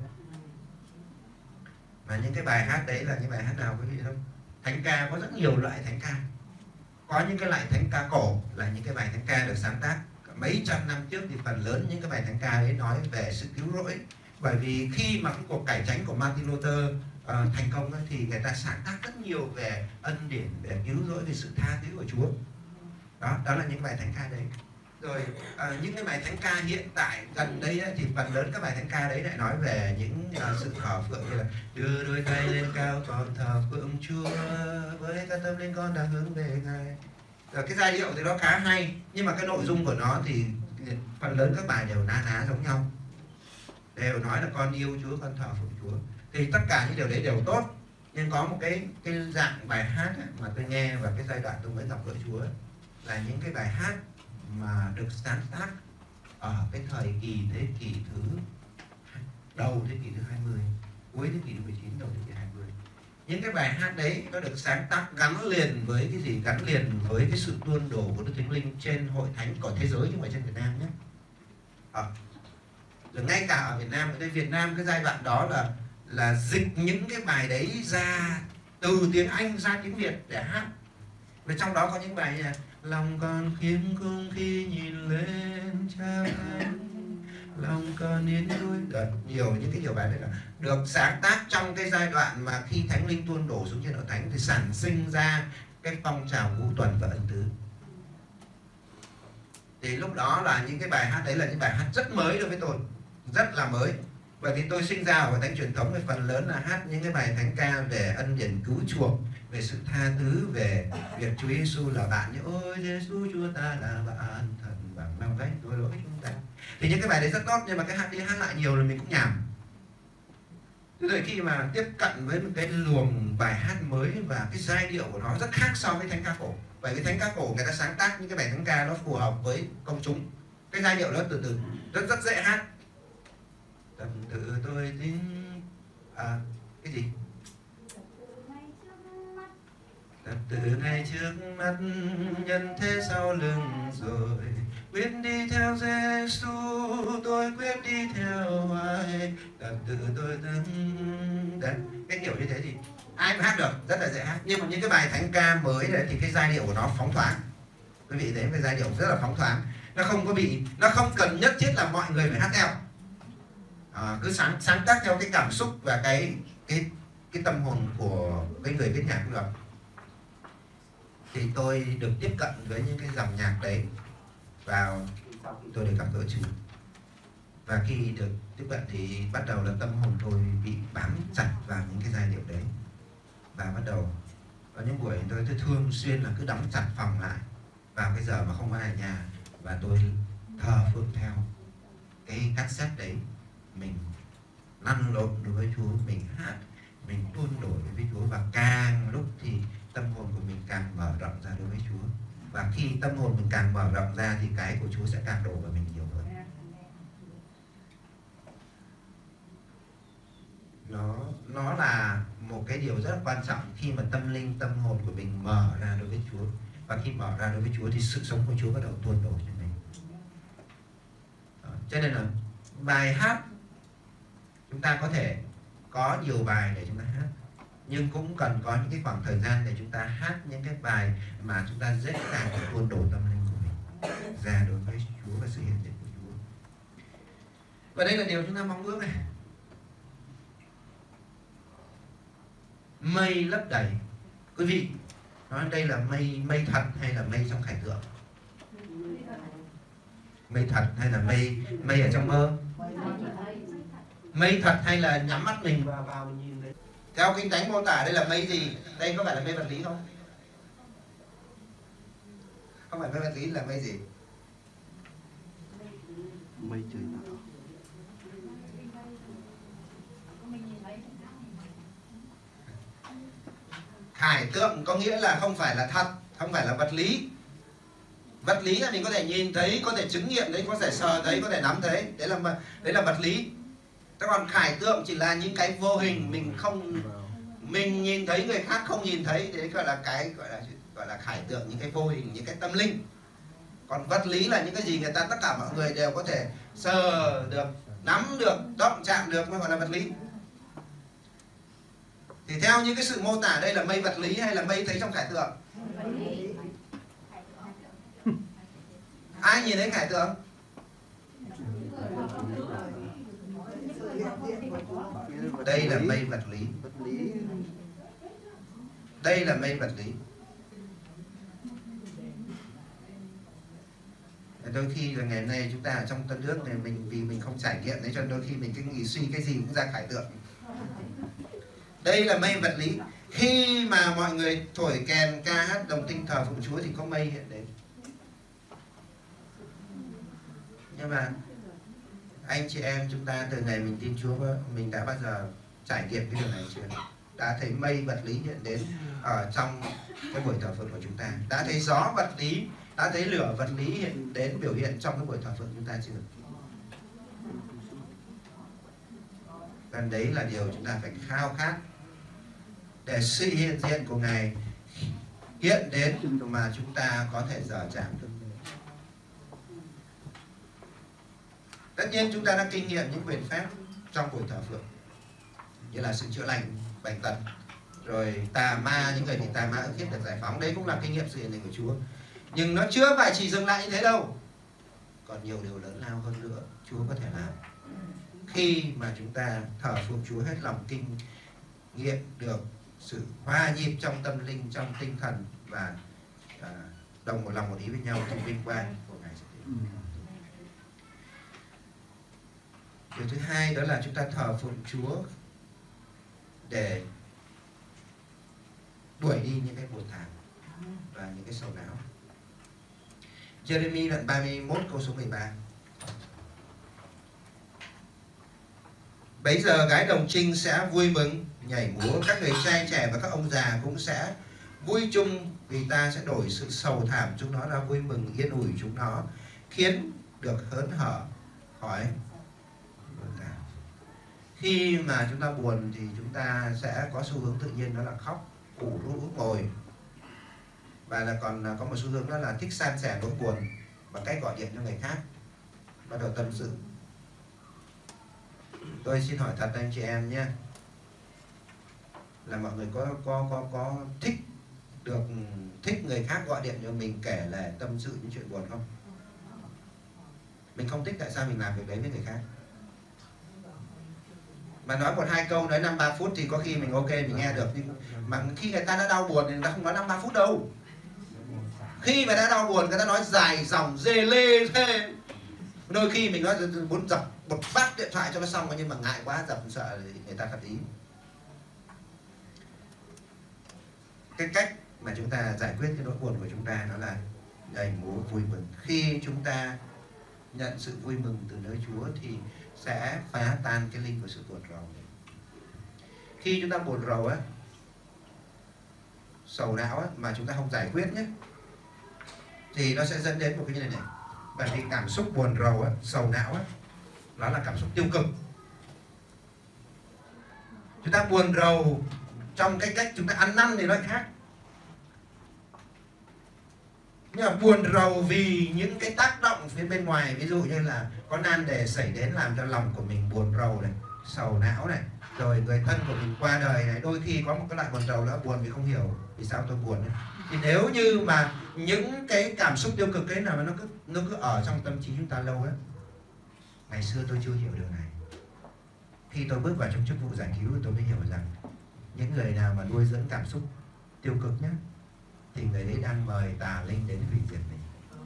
Và những cái bài hát đấy là những bài hát nào quý vị không? Thánh ca có rất nhiều loại thánh ca. Có những cái loại thánh ca cổ là những cái bài thánh ca được sáng tác mấy trăm năm trước, thì phần lớn những cái bài thánh ca đấy nói về sự cứu rỗi. Bởi vì khi mà cái cuộc cải chánh của Martin Luther uh, thành công ấy, thì người ta sáng tác rất nhiều về ân điển, về cứu rỗi, về sự tha thứ của Chúa. Đó, đó là những bài thánh ca đấy. Rồi uh, những cái bài thánh ca hiện tại gần đây ấy, thì phần lớn các bài thánh ca đấy lại nói về những uh, sự thờ phượng, như là đưa đôi tay lên cao con thờ phượng Chúa, với cả tâm linh con đã hướng về Ngài. Rồi cái giai điệu thì nó khá hay, nhưng mà cái nội dung của nó thì phần lớn các bài đều na ná giống nhau, đều nói là con yêu Chúa, con thờ phượng Chúa. Thì tất cả những điều đấy đều tốt, nhưng có một cái cái dạng bài hát ấy, mà tôi nghe vào cái giai đoạn tôi mới gặp gỡ Chúa ấy, là những cái bài hát mà được sáng tác ở cái thời kỳ thế kỷ thứ đầu thế kỷ thứ hai mươi, cuối thế kỷ thứ mười chín, đầu thế kỷ hai mươi. Những cái bài hát đấy nó được sáng tác gắn liền với cái gì? Gắn liền với cái sự tuôn đổ của Đức Thánh Linh trên hội thánh của thế giới, chứ không phải trên Việt Nam nhé. À, rồi ngay cả ở Việt Nam, ở đây Việt Nam cái giai đoạn đó là là dịch những cái bài đấy ra từ tiếng Anh ra tiếng Việt để hát. Và trong đó có những bài như là lòng con khiêm cung khi nhìn lên Cha, lòng con yên vui, rất nhiều những cái điều bài đấy là được sáng tác trong cái giai đoạn mà khi Thánh Linh tuôn đổ xuống trên hội thánh thì sản sinh ra cái phong trào ngũ tuần và ân tứ. Thì lúc đó là những cái bài hát đấy là những bài hát rất mới đối với tôi, rất là mới. Bởi vì tôi sinh ra ở hội thánh truyền thống, thì phần lớn là hát những cái bài thánh ca về ân điển cứu chuộc, về sự tha thứ, về việc Chúa Giêsu là bạn, như ôi Giêsu Chúa ta là bạn thần bằng lòng gánh tội lỗi chúng ta. Thì những cái bài đấy rất tốt, nhưng mà cái hát đi hát lại nhiều là mình cũng nhàm. Thế rồi khi mà tiếp cận với một cái luồng bài hát mới và cái giai điệu của nó rất khác so với thánh ca cổ. Bởi vì thánh ca cổ người ta sáng tác những cái bài thánh ca nó phù hợp với công chúng, cái giai điệu nó từ từ rất rất dễ hát. Tâm tự tôi tính à, cái gì? Tập từ ngay trước mắt, nhân thế sau lưng rồi, quyết đi theo Giêsu, tôi quyết đi theo ai. Tập từ tôi đứng đấy, cái kiểu như thế thì ai cũng hát được, rất là dễ hát. Nhưng mà những cái bài thánh ca mới này thì cái giai điệu của nó phóng thoáng. Quý vị thấy cái giai điệu rất là phóng thoáng, nó không có bị, nó không cần nhất thiết là mọi người phải hát theo. À, cứ sáng sáng tác theo cái cảm xúc và cái cái cái tâm hồn của cái người viết nhạc cũng được. Thì tôi được tiếp cận với những cái dòng nhạc đấy vào sau khi tôi được gặp gỡ Chúa. Và khi được tiếp cận thì bắt đầu là tâm hồn tôi bị bám chặt vào những cái giai điệu đấy. Và bắt đầu có những buổi tôi, tôi thường xuyên là cứ đóng chặt phòng lại vào cái giờ mà không ai ở nhà, và tôi thờ phượng theo cái cassette đấy. Mình lăn lộn đối với Chúa, mình hát, mình tuôn đổi đối với Chúa, và càng lúc thì tâm hồn của mình càng mở rộng ra đối với Chúa. Và khi tâm hồn mình càng mở rộng ra thì cái của Chúa sẽ càng đổ vào mình nhiều hơn. Nó nó là một cái điều rất là quan trọng khi mà tâm linh, tâm hồn của mình mở ra đối với Chúa. Và khi mở ra đối với Chúa thì sự sống của Chúa bắt đầu tuôn đổ cho mình. Đó. Cho nên là bài hát, chúng ta có thể có nhiều bài để chúng ta hát, nhưng cũng cần có những cái khoảng thời gian để chúng ta hát những cái bài mà chúng ta dễ dàng tuôn đổ tâm linh của mình ra đối với Chúa và sự hiện diện của Chúa. Và đây là điều chúng ta mong ước này. mây lấp đầy. Quý vị nói đây là mây mây thật hay là mây trong khải tượng? Mây thật hay là mây mây ở trong mơ? Mây thật hay là nhắm mắt mình vào vào mình nhìn thấy? Theo Kinh Thánh mô tả đây là mây gì? Đây có phải là mây vật lý không? Không phải mây vật lý, là mây gì? Mây trời tạo. Khải tượng có nghĩa là không phải là thật, không phải là vật lý. Vật lý là mình có thể nhìn thấy, có thể chứng nghiệm đấy, có thể sờ thấy, có thể nắm thấy, đấy là đấy là vật lý. Thế còn khải tượng chỉ là những cái vô hình, mình không mình nhìn thấy người khác không nhìn thấy, đấy gọi là cái gọi là gọi là khải tượng, những cái vô hình, những cái tâm linh. Còn vật lý là những cái gì người ta tất cả mọi người đều có thể sờ được, nắm được, động chạm được mới gọi là vật lý. Thì theo những cái sự mô tả đây là mây vật lý hay là mây thấy trong khải tượng? Ai nhìn thấy khải tượng? Đây là mây vật lý. Đây là mây vật lý. Đôi khi là ngày hôm nay chúng ta ở trong Tân Nước này, mình vì mình không trải nghiệm đấy cho nên đôi khi mình cứ nghĩ suy cái gì cũng ra khải tượng. Đây là mây vật lý. Khi mà mọi người thổi kèn ca hát đồng tinh thờ phụng Chúa thì có mây hiện đến. Nhưng mà anh chị em chúng ta từ ngày mình tin Chúa, mình đã bao giờ trải nghiệm cái điều này chưa? Đã thấy mây vật lý hiện đến ở trong cái buổi thờ phượng của chúng ta, đã thấy gió vật lý, đã thấy lửa vật lý hiện đến biểu hiện trong cái buổi thờ phượng chúng ta chưa? Và đấy là điều chúng ta phải khao khát, để sự hiện diện của Ngài hiện đến mà chúng ta có thể dở chạm được. Tất nhiên chúng ta đã kinh nghiệm những quyền phép trong buổi thờ phượng, như là sự chữa lành bệnh tật, rồi tà ma, những người bị tà ma ức hiếp được giải phóng. Đấy cũng là kinh nghiệm sự hiện diện của Chúa. Nhưng nó chưa phải chỉ dừng lại như thế đâu, còn nhiều điều lớn lao hơn nữa Chúa có thể làm khi mà chúng ta thờ phượng Chúa hết lòng, kinh nghiệm được sự hòa nhịp trong tâm linh, trong tinh thần, và à, đồng một lòng một ý với nhau trong vinh quang của Ngài sẽ đến. Điều thứ hai đó là chúng ta thờ phượng Chúa để đuổi đi những cái buồn thảm và những cái sầu não. Jeremy đoạn ba mươi mốt câu số mười ba. Bấy giờ gái đồng trinh sẽ vui mừng nhảy múa, các người trai trẻ và các ông già cũng sẽ vui chung, vì ta sẽ đổi sự sầu thảm chúng nó ra vui mừng, yên ủi chúng nó, khiến được hớn hở khỏi buồn thảm. Khi mà chúng ta buồn thì chúng ta sẽ có xu hướng tự nhiên đó là khóc, ủ rũ ngồi, và là còn có một xu hướng đó là thích san sẻ nỗi buồn bằng cách gọi điện cho người khác, bắt đầu tâm sự. Tôi xin hỏi thật anh chị em nhé, là mọi người có có có có thích được thích người khác gọi điện cho mình kể lại tâm sự những chuyện buồn không? Mình không thích, tại sao mình làm việc đấy với người khác? Mà nói một hai câu, nói năm ba phút thì có khi mình ok, mình nghe được, nhưng mà khi người ta đã đau buồn thì người ta không nói năm ba phút đâu. Khi mà đã đau buồn người ta nói dài dòng dê lê thế. Đôi khi mình nói muốn dập một phát điện thoại cho nó xong, nhưng mà ngại quá dập sợ người ta phật ý. Cái cách mà chúng ta giải quyết cái nỗi buồn của chúng ta đó là nhảy múa vui mừng. Khi chúng ta nhận sự vui mừng từ nơi Chúa thì sẽ phá tan cái linh của sự buồn rầu. Khi chúng ta buồn rầu á, sầu não á, mà chúng ta không giải quyết nhé, thì nó sẽ dẫn đến một cái như này này. Bởi vì cảm xúc buồn rầu á, sầu não á, nó là cảm xúc tiêu cực. Chúng ta buồn rầu trong cái cách chúng ta ăn năn thì nó khác. Nhưng mà buồn rầu vì những cái tác động phía bên ngoài, ví dụ như là có nan đề xảy đến làm cho lòng của mình buồn rầu này, sầu não này, rồi người thân của mình qua đời này, đôi khi có một cái loại buồn rầu đó, buồn vì không hiểu vì sao tôi buồn ấy. Thì nếu như mà những cái cảm xúc tiêu cực ấy nào mà nó cứ nó cứ ở trong tâm trí chúng ta lâu ấy. Ngày xưa tôi chưa hiểu điều này. Khi tôi bước vào trong chức vụ giải cứu tôi mới hiểu rằng những người nào mà nuôi dưỡng cảm xúc tiêu cực nhé, thì người đấy đang mời tà linh đến hủy diệt mình.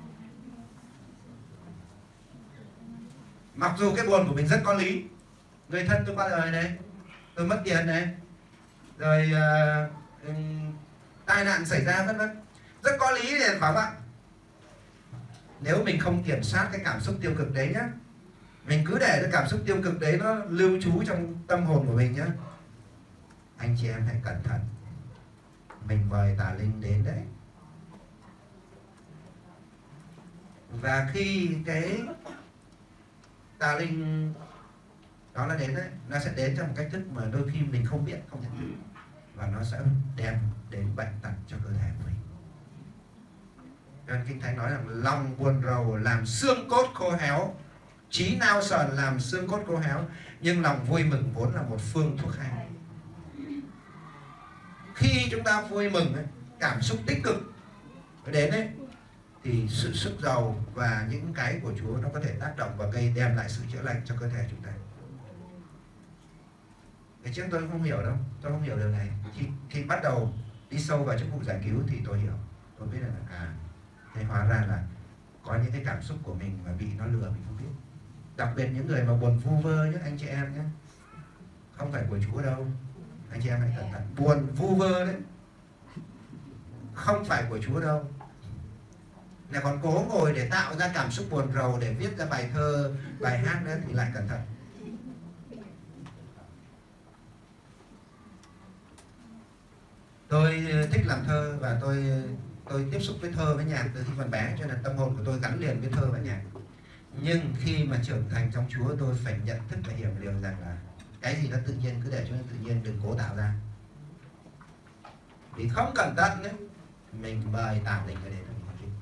Mặc dù cái buồn của mình rất có lý, người thân tôi qua đời này, tôi mất tiền này, rồi uh, um, tai nạn xảy ra vân vân, rất có lý thì phải không ạ? Nếu mình không kiểm soát cái cảm xúc tiêu cực đấy nhá, mình cứ để cái cảm xúc tiêu cực đấy nó lưu trú trong tâm hồn của mình nhá, anh chị em hãy cẩn thận, mình mời tà linh đến đấy. Và khi cái tà linh đó nó đến đấy, nó sẽ đến trong một cách thức mà đôi khi mình không biết, không nhận thức, và nó sẽ đem đến bệnh tật cho cơ thể của mình. Cho nên Kinh Thánh nói rằng lòng buồn rầu làm xương cốt khô héo, trí nao sờn làm xương cốt khô héo, nhưng lòng vui mừng vốn là một phương thuốc hay. Khi chúng ta vui mừng ấy, cảm xúc tích cực đến ấy, thì sự sức giàu và những cái của Chúa nó có thể tác động và gây đem lại sự chữa lành cho cơ thể chúng ta. Ngày trước tôi không hiểu đâu, tôi không hiểu điều này. Khi, khi bắt đầu đi sâu vào chức vụ giải cứu thì tôi hiểu. Tôi biết là à, thế hóa ra là có những cái cảm xúc của mình mà bị nó lừa mình không biết. Đặc biệt những người mà buồn vu vơ nhé anh chị em nhé, không phải của Chúa đâu. Anh chị em hãy cẩn thận, buồn vu vơ đấy không phải của Chúa đâu. Là còn cố ngồi để tạo ra cảm xúc buồn rầu để viết ra bài thơ, bài hát nữa thì lại cẩn thận. Tôi thích làm thơ và tôi tôi tiếp xúc với thơ với nhạc từ khi còn bé, cho nên tâm hồn của tôi gắn liền với thơ và nhạc. Nhưng khi mà trưởng thành trong Chúa, tôi phải nhận thức và hiểu điều rằng là cái gì nó tự nhiên cứ để cho nó tự nhiên, đừng cố tạo ra. Vì không cẩn thận ấy, mình mời tà linh cái đấy là mình không biết.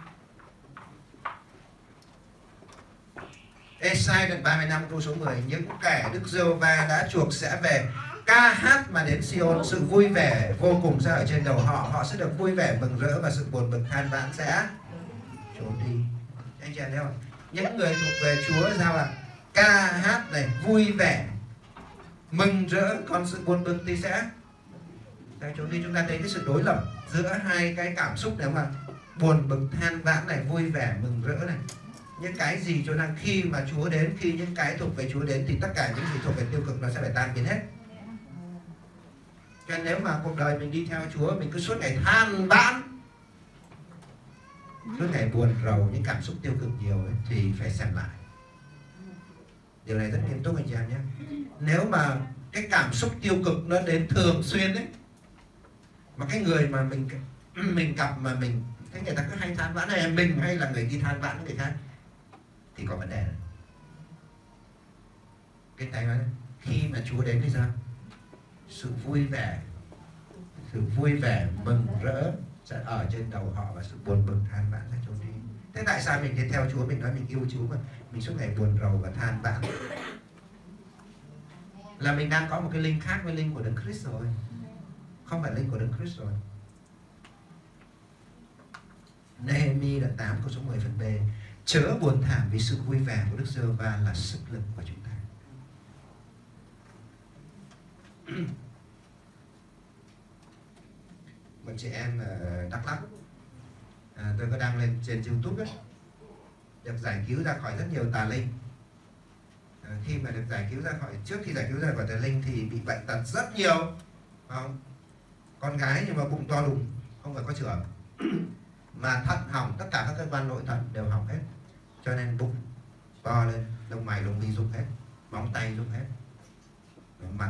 Ê-sai đoạn ba mươi lăm câu số mười: những kẻ Đức Giê-hô-va đã chuộc sẽ về ca hát mà đến Sion, sự vui vẻ vô cùng sẽ ở trên đầu họ, họ sẽ được vui vẻ mừng rỡ và sự buồn bực than vãn sẽ trốn đi. Anh chị em thấy không? Những người thuộc về Chúa sao ạ? Ca hát này, vui vẻ mừng rỡ, còn sự buồn bực thì sẽ sẽ trốn đi. Chúng ta thấy cái sự đối lập giữa hai cái cảm xúc này mà buồn bực than vãn này, vui vẻ mừng rỡ này. Những cái gì cho nên khi mà Chúa đến, khi những cái thuộc về Chúa đến thì tất cả những gì thuộc về tiêu cực nó sẽ phải tan biến hết. Cho nên nếu mà cuộc đời mình đi theo Chúa, mình cứ suốt ngày than vãn, suốt ngày buồn rầu, những cảm xúc tiêu cực nhiều ấy, thì phải xem lại. Điều này rất nghiêm túc anh chị em nhé. Nếu mà cái cảm xúc tiêu cực nó đến thường xuyên ấy, mà cái người mà mình mình gặp mà mình thấy người ta cứ hay than vãn này, mình hay là người đi than vãn người khác, thì có vấn đề này. Cái tay nói khi mà Chúa đến thì sao? Sự vui vẻ, sự vui vẻ mừng rỡ sẽ ở trên đầu họ và sự buồn bực than vãn sẽ trốn đi. Thế tại sao mình đi theo Chúa, mình nói mình yêu Chúa mà mình suốt ngày buồn rầu và than vãn? Là mình đang có một cái link khác với link của Đấng Christ rồi, không phải link của Đấng Christ rồi. Nehemi đoạn tám câu số mười phần B: chớ buồn thảm vì sự vui vẻ của Đức Giê-hô-va là sức lực của chúng ta. Một chị em ở Đắk Lắk, à, tôi có đăng lên trên YouTube ấy, được giải cứu ra khỏi rất nhiều tà linh. À, khi mà được giải cứu ra khỏi, trước khi giải cứu ra khỏi tà linh thì bị bệnh tật rất nhiều, không? Con gái nhưng mà bụng to đùng, không phải có trưởng, mà thận hỏng, tất cả các cơ quan nội thận đều hỏng hết, cho nên bụng to lên, lông mày lông mi rụng hết, móng tay rụng hết, mặt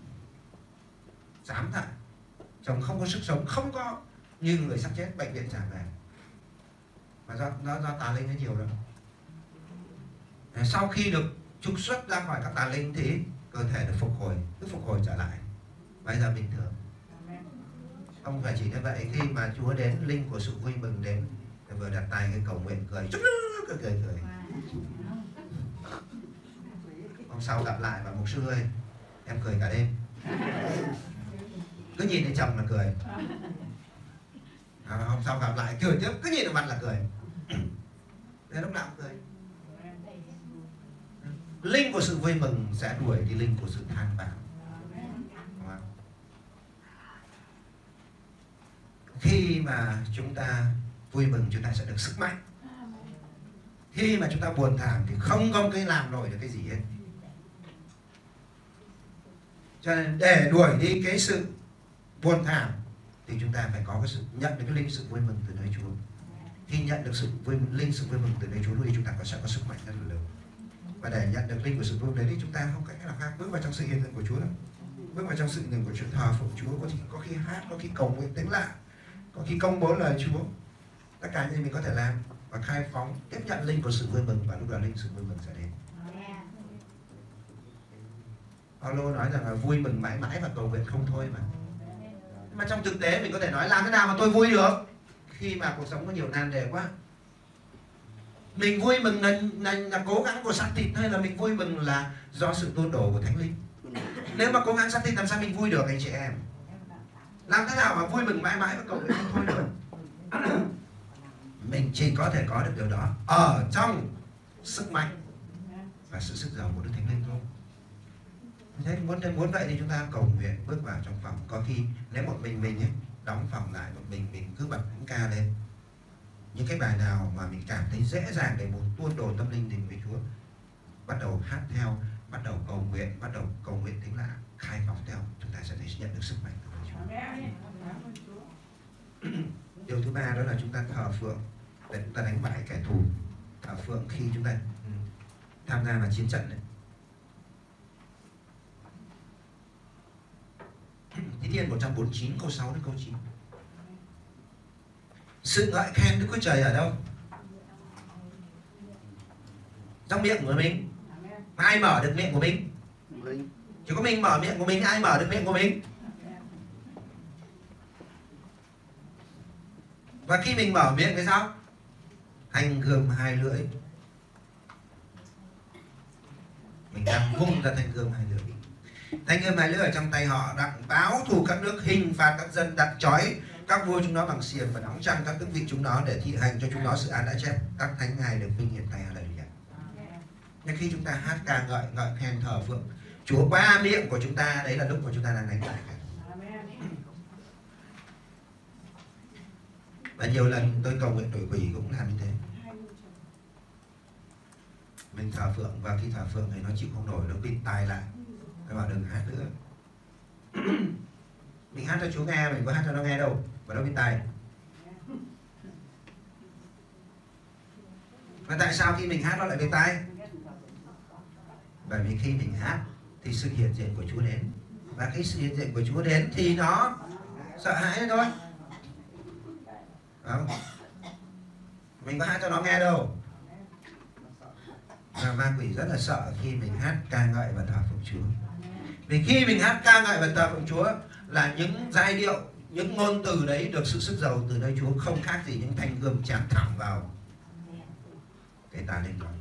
xám thẳm, chồng không có sức sống, không có, như người sắp chết, bệnh viện trả về, mà do nó do tà linh nó nhiều lắm. Sau khi được trục xuất ra khỏi các tà linh thì cơ thể được phục hồi, cứ phục hồi trở lại, bây giờ bình thường. Không phải chỉ như vậy, khi mà Chúa đến, linh của sự vui mừng đến, vừa đặt tay cái cầu nguyện cười, cười cười cười. Hôm sau gặp lại và mục sư ơi, em cười cả đêm. Cứ nhìn thấy chồng là cười. À, hôm sau gặp lại cười tiếp, cứ nhìn vào mặt là cười. Thế lúc nào cũng cười. Linh của sự vui mừng sẽ đuổi đi linh của sự than vãn. Khi mà chúng ta vui mừng, chúng ta sẽ được sức mạnh. Khi mà chúng ta buồn thảm thì không có cái làm nổi được cái gì hết. Cho nên để đuổi đi cái sự buồn thảm thì chúng ta phải có cái sự nhận được cái linh sự vui mừng từ nơi Chúa. Khi nhận được sự vui linh sự vui mừng từ nơi Chúa thì chúng ta có sẽ có sức mạnh rất là lớn. Và để nhận được linh của sự vui mừng đấy thì chúng ta không cách nào khác bước vào trong sự hiện diện của Chúa đâu. Bước vào trong sự hiện diện của Chúa, thờ phượng Chúa, có, có khi hát, có khi cầu nguyện tiếng lạ, có khi công bố lời Chúa. Tất cả những gì mình có thể làm và khai phóng, tiếp nhận linh của sự vui mừng, và lúc đó linh sự vui mừng sẽ đến. Paulo nói rằng là vui mừng mãi mãi và cầu nguyện không thôi mà. Nhưng mà trong thực tế mình có thể nói làm thế nào mà tôi vui được khi mà cuộc sống có nhiều nan đề quá. Mình vui mừng là, là, là cố gắng của xác thịt hay là mình vui mừng là do sự tuôn đổ của Thánh Linh? Nếu mà cố gắng xác thịt làm sao mình vui được anh chị em? Làm thế nào mà vui mừng mãi mãi và cầu nguyện không thôi được? Mình chỉ có thể có được điều đó ở trong sức mạnh và sự sức giàu của Đức Thánh Linh thôi. Thế muốn muốn vậy thì chúng ta cầu nguyện, bước vào trong phòng. Có khi nếu một mình mình ấy, đóng phòng lại một mình mình cứ bật những ca lên, những cái bài nào mà mình cảm thấy dễ dàng để muốn tuôn đổ tâm linh đến với Chúa, bắt đầu hát theo, bắt đầu cầu nguyện, bắt đầu cầu nguyện tiếng lạ, khai phóng theo, chúng ta sẽ thấy nhận được sức mạnh từ Chúa. Điều thứ ba đó là chúng ta thờ phượng để chúng ta đánh bại kẻ thù. Thờ phượng khi chúng ta tham gia vào chiến trận này. Thi Thiên một trăm bốn mươi chín câu sáu đến câu chín. Sự ngợi khen Đức Chúa Trời ở đâu? Trong miệng của mình. Ai mở được miệng của mình? Chỉ có mình mở miệng của mình, ai mở được miệng của mình? Và khi mình mở miệng thì sao? Thanh gươm hai lưỡi. Mình đang vung ra thanh gươm hai lưỡi. Thanh gươm hai lưỡi ở trong tay họ, đặng báo thù các nước, hình phạt các dân, đặt trói các vua chúng nó bằng xiềng và đóng trăng các tước vị chúng nó, để thi hành cho chúng nó sự án đã chép. Các thánh ngài được vinh hiển thay. Hallelujah. Nhưng khi chúng ta hát ca ngợi, ngợi khen thờ phượng Chúa qua miệng của chúng ta, đấy là lúc mà chúng ta đang đánh bại. Và nhiều lần tôi cầu nguyện đổi quỷ cũng làm như thế. Mình thờ phượng và khi thờ phượng thì nó chịu không nổi, nó bịt tai lại. Các bạn đừng hát nữa. Mình hát cho Chúa nghe, mình có hát cho nó nghe đâu, và nó bịt tai. Và tại sao khi mình hát nó lại bịt tai? Bởi vì khi mình hát thì sự hiện diện của Chúa đến. Và khi sự hiện diện của Chúa đến thì nó sợ hãi thôi. Không? Mình có hát cho nó nghe đâu. Và ma quỷ rất là sợ khi mình hát ca ngợi và thờ phượng Chúa. Vì khi mình hát ca ngợi và thờ phượng Chúa là những giai điệu, những ngôn từ đấy được sự sức giàu từ nơi Chúa, không khác gì những thanh gươm chém thẳng vào cái tà linh đó.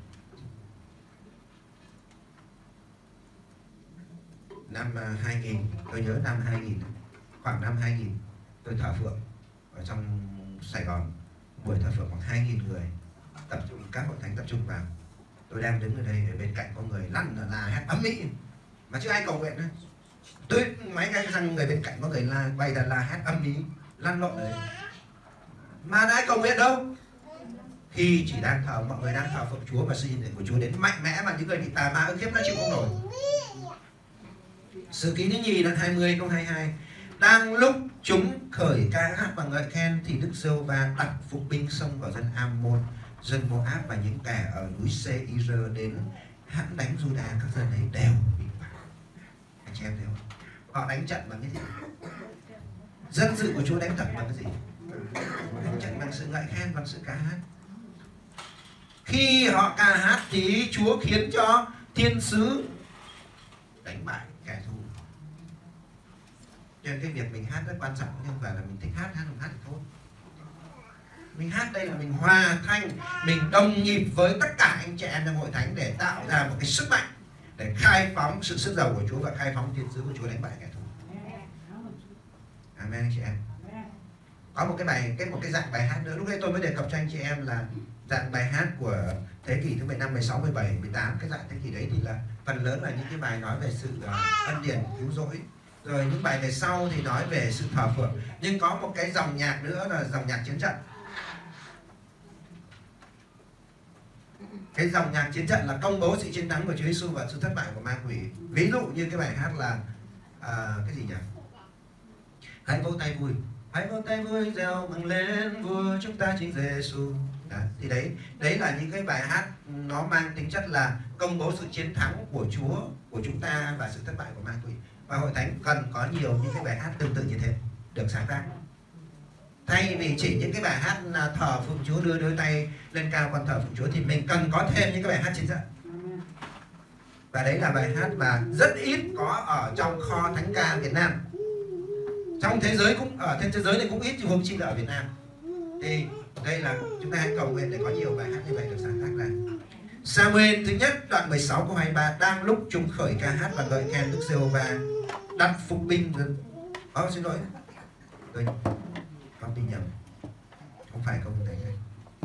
Năm hai nghìn, tôi nhớ năm hai nghìn, khoảng năm hai nghìn, tôi thờ phượng ở trong Sài Gòn, buổi thờ phượng khoảng hai nghìn người, tập trung, các hội thánh tập trung vào. Tôi đang đứng ở đây, ở bên cạnh có người lăn là, là hét ấm ĩ, mà chưa ai cầu nguyện nữa. Tôi máy cái rằng người bên cạnh có người la, bay ra la hét âm ý, lăn lộn đấy. Mà đã ai cầu nguyện đâu. Khi chỉ đang thờ, mọi người đang thờ phượng Chúa và sự hiện diện của Chúa đến mạnh mẽ, mà những người bị tà ma ức hiếp nó chịu không nổi. Sử Ký thứ nhì đoạn hai mươi câu hai mươi hai. Đang lúc chúng khởi ca hát và ngợi khen thì Đức Giê-hô-va đặt phục binh xông vào dân Am-môn, dân Mô-áp và những kẻ ở núi Se-ir đến hãm đánh Giu-đa, các dân ấy đều bị bại. Anh chị em thấy không? Họ đánh trận bằng cái gì? Dân sự của Chúa đánh trận bằng cái gì? Đánh trận bằng sự ngợi khen, bằng sự ca hát. Khi họ ca hát thì Chúa khiến cho thiên sứ đánh bại kẻ thù. Cho nên cái việc mình hát rất quan trọng, nhưng không phải là mình thích hát, hát không hát thì thôi. Mình hát đây là mình hòa thanh, mình đồng nhịp với tất cả anh chị em trong hội thánh để tạo ra một cái sức mạnh để khai phóng sự sức giàu của Chúa và khai phóng thiên sứ của Chúa đánh bại kẻ thù. Amen anh chị em. Có một cái bài, cái một cái dạng bài hát nữa, lúc đấy tôi mới đề cập cho anh chị em là dạng bài hát của thế kỷ thứ mười lăm, mười sáu, mười bảy, mười tám, cái dạng thế kỷ đấy thì là phần lớn là những cái bài nói về sự uh, ân điển cứu rỗi, Rồi những bài về sau thì nói về sự thờ phượng. Nhưng có một cái dòng nhạc nữa là dòng nhạc chiến trận. Cái dòng nhạc chiến trận là công bố sự chiến thắng của Chúa Giêsu và sự thất bại của ma quỷ. Ví dụ như cái bài hát là à, cái gì nhỉ? Hãy vỗ tay vui, hãy vỗ tay vui reo mừng lên vua chúng ta chính Giêsu. Thì đấy, đấy là những cái bài hát nó mang tính chất là công bố sự chiến thắng của Chúa, của chúng ta và sự thất bại của ma quỷ. Và hội thánh cần có nhiều những cái bài hát tương tự như thế được sáng tác. Thay vì chỉ những cái bài hát thờ phượng Chúa, đưa đôi tay lên cao con thờ phượng Chúa, thì mình cần có thêm những cái bài hát chiến trận. Và đấy là bài hát mà rất ít có ở trong kho thánh ca Việt Nam. Trong thế giới cũng ở trên thế giới này cũng ít, chứ không chỉ là ở Việt Nam. Thì đây là chúng ta hãy cầu nguyện để có nhiều bài hát như vậy được sáng tác ra. Sa-muel thứ nhất đoạn mười sáu câu hai mươi ba, đang lúc chúng khởi ca hát và ngợi khen Đức Giê-hô-va, đặt phục binh. Ồ, xin lỗi, tôi con tin nhầm, không phải câu này này.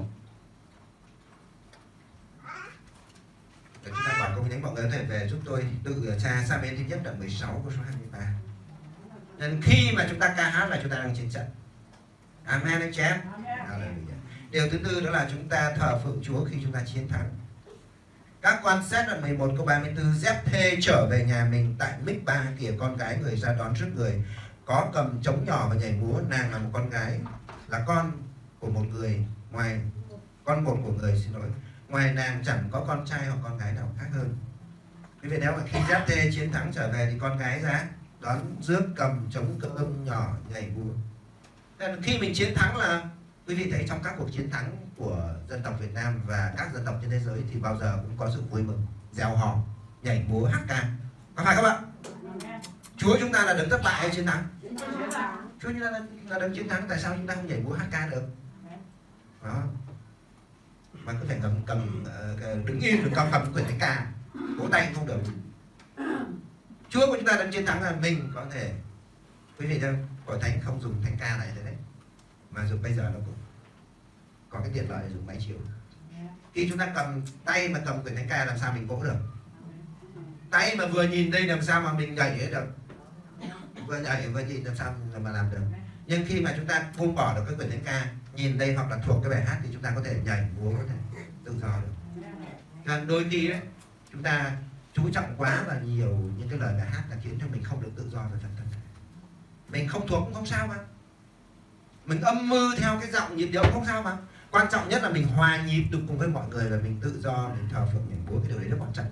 Để chúng ta bảo câu thánh, mọi người có thể về giúp tôi tự tra Sa-muel thứ nhất đoạn mười sáu câu số hai mươi ba. Nên khi mà chúng ta ca hát là chúng ta đang chiến trận. Amen anh chị em. Điều thứ tư đó là chúng ta thờ phượng Chúa khi chúng ta chiến thắng. Các quan xét đoạn mười một câu ba mươi tư, Giép-thê trở về nhà mình tại Mích-ba, kìa con gái người ra đón trước người, có cầm trống nhỏ và nhảy múa. Nàng là một con gái, là con của một người, ngoài con một của người, xin lỗi. Ngoài nàng chẳng có con trai hoặc con gái nào khác hơn. Quý vị nếu mà khi Giép-thê chiến thắng trở về thì con gái ra đón rước, cầm trống cơm nhỏ, nhảy múa. Nên khi mình chiến thắng là quý vị thấy trong các cuộc chiến thắng của dân tộc Việt Nam và các dân tộc trên thế giới thì bao giờ cũng có sự vui mừng, reo hò, nhảy múa, hát ca. Có phải không ạ? Chúa chúng ta là đấng thất bại hay chiến thắng? Chúa chúng ta là, là đấng chiến thắng, tại sao chúng ta không nhảy múa hát ca được? Đó. Mà cứ phải cầm cầm uh, đứng yên rồi cầm cầm quyển thánh ca, vỗ tay không được. Chúa của chúng ta đấng chiến thắng là mình có thể, quý vị thấy hội thánh không dùng thánh ca này thế đấy, mà dùng bây giờ nó cũng có cái tiện lợi để dùng máy chiếu. Khi chúng ta cầm tay mà cầm quyển thánh ca làm sao mình vỗ được? Tay mà vừa nhìn đây làm sao mà mình nhảy được? Vừa nhảy vừa nhìn làm sao mà làm được? Nhưng khi mà chúng ta buông bỏ được cái quyển thánh ca, nhìn đây hoặc là thuộc cái bài hát thì chúng ta có thể nhảy múa, có thể tự do được. Nên đôi khi đấy chúng ta chú trọng quá và nhiều những cái lời bài hát là khiến cho mình không được tự do về phần thân. Mình không thuộc cũng không sao mà, mình âm mưu theo cái giọng nhịp điệu không sao mà. Quan trọng nhất là mình hòa nhịp được cùng với mọi người và mình tự do, mình thờ phượng, mình múa, cái điều đấy rất quan trọng.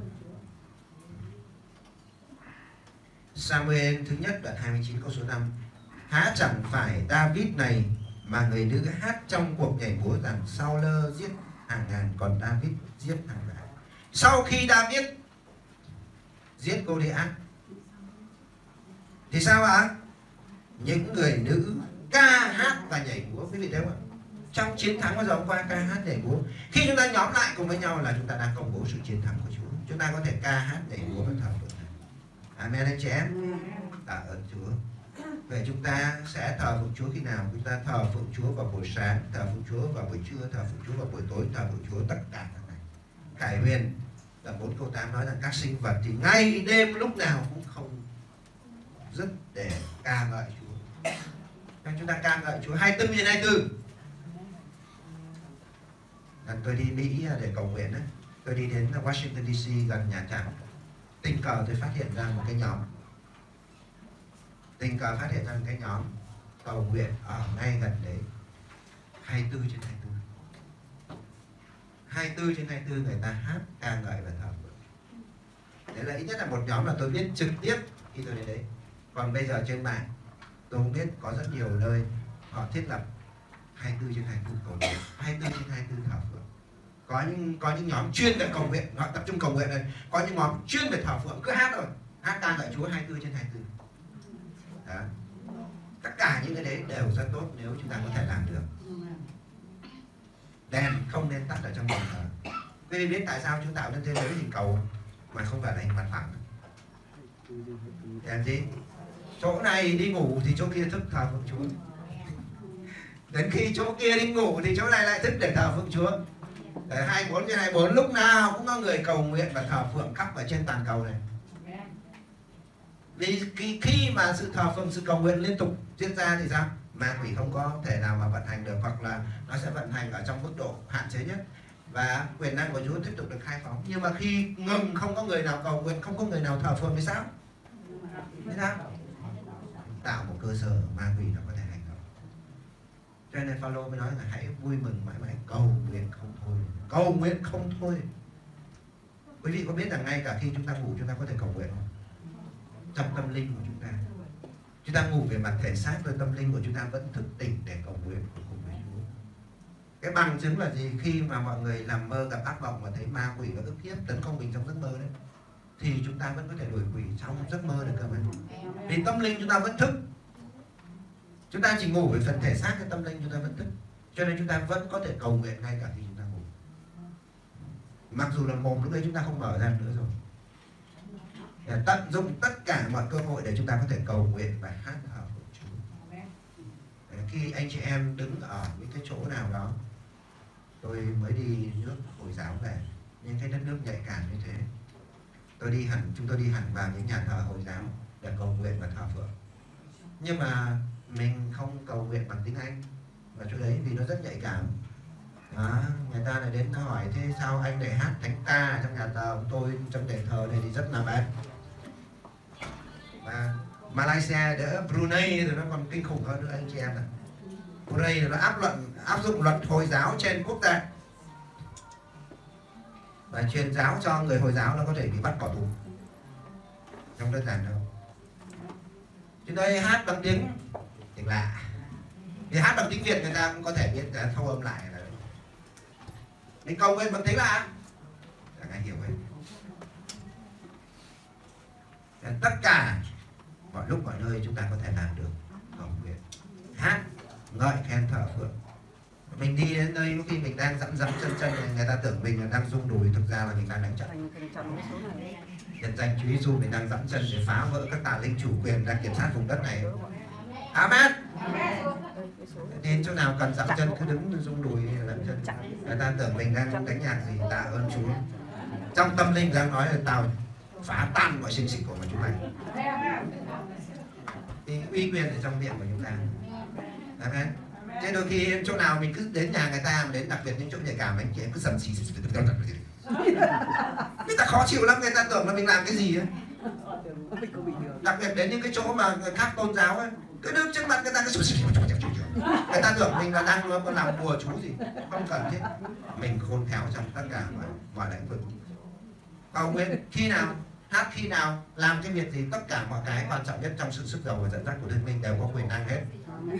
Sa-muel thứ nhất đoạn hai mươi chín câu số năm, há chẳng phải David này mà người nữ hát trong cuộc nhảy múa rằng Sau-lơ giết hàng ngàn còn David giết hàng vạn. Sau khi David giết Goliath thì sao ạ? Những người nữ ca hát và nhảy múa, quý vị thấy không ạ? Trong chiến thắng bao giờ hôm qua ca hát nhảy múa. Khi chúng ta nhóm lại cùng với nhau là chúng ta đang công bố sự chiến thắng của Chúa. Chúng ta có thể ca hát nhảy múa và thờ phượng. Amen anh chị em. Tạ ơn Chúa. Vậy chúng ta sẽ thờ phượng Chúa khi nào? Chúng ta thờ phượng Chúa vào buổi sáng, thờ phượng Chúa vào buổi trưa, thờ phượng Chúa vào buổi tối, thờ phượng Chúa tất cả các ngày. Khải Huyền đoạn bốn câu tám nói rằng các sinh vật thì ngay đêm lúc nào cũng không dứt để ca ngợi Chúa. Chúng ta ca ngợi Chúa hai mươi tư trên hai mươi tư. Lần tôi đi Mỹ để cầu nguyện ấy, tôi đi đến Washington đê xê gần Nhà Trắng, tình cờ tôi phát hiện ra một cái nhóm tình cờ phát hiện ra một cái nhóm cầu nguyện ở ngay gần đấy, hai mươi tư trên hai mươi tư, hai mươi tư trên hai mươi tư người ta hát ca ngợi và thờ phượng. Đấy là ít nhất là một nhóm là tôi biết trực tiếp khi tôi đến đấy. Còn bây giờ trên mạng tôi không biết, có rất nhiều nơi họ thiết lập hai mươi tư trên hai mươi tư cầu nguyện, hai mươi tư trên hai mươi tư thờ phượng. Có những có những nhóm chuyên về cầu nguyện, họ tập trung cầu nguyện này, có những nhóm chuyên về thờ phượng, cứ hát rồi, hát ca ngợi Chúa hai mươi tư trên hai mươi tư. Đó. Tất cả những cái đấy đều rất tốt nếu chúng ta có thể làm được. Đèn không nên tắt ở trong phòng thờ. Quý vị biết tại sao Chúa tạo nên thế giới hình cầu mà không phải là hình mặt phẳng? Đèn gì? Chỗ này đi ngủ thì chỗ kia thức thờ phượng Chúa. Đến khi chỗ kia đi ngủ thì chỗ này lại thức để thờ phượng Chúa. hai mươi bốn trên hai mươi bốn lúc nào cũng có người cầu nguyện và thờ phượng khắp ở trên toàn cầu này. Vì khi, khi mà sự thờ phượng, sự cầu nguyện liên tục diễn ra thì sao? Ma quỷ không có thể nào mà vận hành được, hoặc là nó sẽ vận hành ở trong mức độ hạn chế nhất, và quyền năng của Chúa tiếp tục được khai phóng. Nhưng mà khi ngừng, không có người nào cầu nguyện, không có người nào thờ phượng thì sao? Thế sao? Tạo một cơ sở ma quỷ nó có thể hành động. Cho nên Phaolô mới nói là hãy vui mừng mãi mãi, cầu nguyện không thôi, cầu nguyện không thôi. Quý vị có biết rằng ngay cả khi chúng ta ngủ chúng ta có thể cầu nguyện không? Trong tâm linh của chúng ta, chúng ta ngủ về mặt thể xác, rồi tâm linh của chúng ta vẫn thực tỉnh để cầu nguyện cùng với Chúa. Cái bằng chứng là gì? Khi mà mọi người làm mơ gặp ác mộng và thấy ma quỷ và ức hiếp tấn công mình trong giấc mơ đấy, thì chúng ta vẫn có thể đuổi quỷ trong giấc mơ được cơ mà. Vì tâm linh chúng ta vẫn thức. Chúng ta chỉ ngủ về phần thể xác, cái tâm linh chúng ta vẫn thức. Cho nên chúng ta vẫn có thể cầu nguyện ngay cả khi chúng ta ngủ. Mặc dù là mồm lúc đấy chúng ta không mở ra nữa rồi. Để tận dụng tất cả mọi cơ hội để chúng ta có thể cầu nguyện và hát thờ phượng Chúa. Khi anh chị em đứng ở những cái chỗ nào đó, tôi mới đi nước Hồi giáo về, những cái đất nước nhạy cảm như thế, tôi đi hẳn, chúng tôi đi hẳn vào những nhà thờ Hồi giáo để cầu nguyện và thờ phượng. Nhưng mà mình không cầu nguyện bằng tiếng Anh và chỗ đấy vì nó rất nhạy cảm. Đó, người ta lại đến hỏi thế sao anh lại hát thánh ca trong nhà thờ tôi, trong đền thờ này thì rất là bad. Và Malaysia đỡ Brunei rồi nó còn kinh khủng hơn nữa anh chị em ạ. Brunei nó áp luận áp dụng luật Hồi giáo trên quốc gia, và truyền giáo cho người Hồi giáo nó có thể bị bắt bỏ tù, không đơn giản đâu. Chúng tôi hát bằng tiếng tiếng lạ, thì hát bằng tiếng Việt người ta cũng có thể biết là thâu âm lại là mình cầu nguyện bằng tiếng lạ, chẳng ai hiểu hết. Tất cả mọi lúc mọi nơi chúng ta có thể làm được cầu nguyện, hát, ngợi khen, thờ phượng. Mình đi đến nơi có khi mình đang dẫm dẫm chân chân này, người ta tưởng mình là đang rung đùi, thực ra là mình đang đánh trận. Nhân danh Chúa Giêsu mình đang dẫm chân để phá vỡ các tà linh chủ quyền đang kiểm soát vùng đất này. Amen. Đến chỗ nào cần dẫm chân cứ đứng rung đùi dẫm chân. Người ta tưởng mình đang đánh nhạc gì, tạ ơn Chúa. Trong tâm linh đang nói là tao phá tan mọi sinh sinh của chúng mày. Thì uy quyền ở trong miệng của chúng ta. Amen. Thế đôi khi chỗ nào mình cứ đến nhà người ta, đến đặc biệt những chỗ nhạy cảm anh chị em cứ sầm xì, người ta khó chịu lắm, người ta tưởng là mình làm cái gì ấy. Đặc biệt đến những cái chỗ mà người khác tôn giáo ấy, cứ đứng trước mặt người ta cứ người ta tưởng mình là đang làm bùa chú gì, không cần thiết. Mình khôn khéo trong tất cả mọi, mọi lĩnh vực. Cầu nguyện khi nào, hát khi nào, làm cái việc gì, tất cả mọi cái quan trọng nhất trong sự sức giàu và dẫn dắt của Đức Minh đều có quyền năng hết.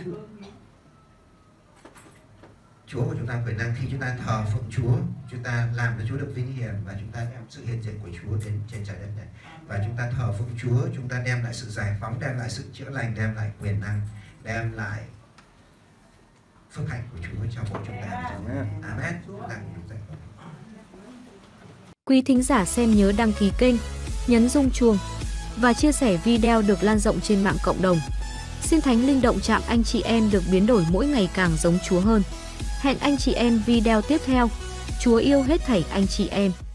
Chúa của chúng ta quyền năng. Khi chúng ta thờ phượng Chúa, chúng ta làm cho Chúa được vinh hiển và chúng ta đem sự hiện diện của Chúa đến trên trái đất này. Và chúng ta thờ phượng Chúa, chúng ta đem lại sự giải phóng, đem lại sự chữa lành, đem lại quyền năng, đem lại phước hạnh của Chúa cho mỗi chúng ta. Amen. Quý thính giả xem nhớ đăng ký kênh, nhấn rung chuông và chia sẻ video được lan rộng trên mạng cộng đồng. Xin Thánh Linh động chạm anh chị em được biến đổi mỗi ngày càng giống Chúa hơn. Hẹn anh chị em video tiếp theo. Chúa yêu hết thảy anh chị em.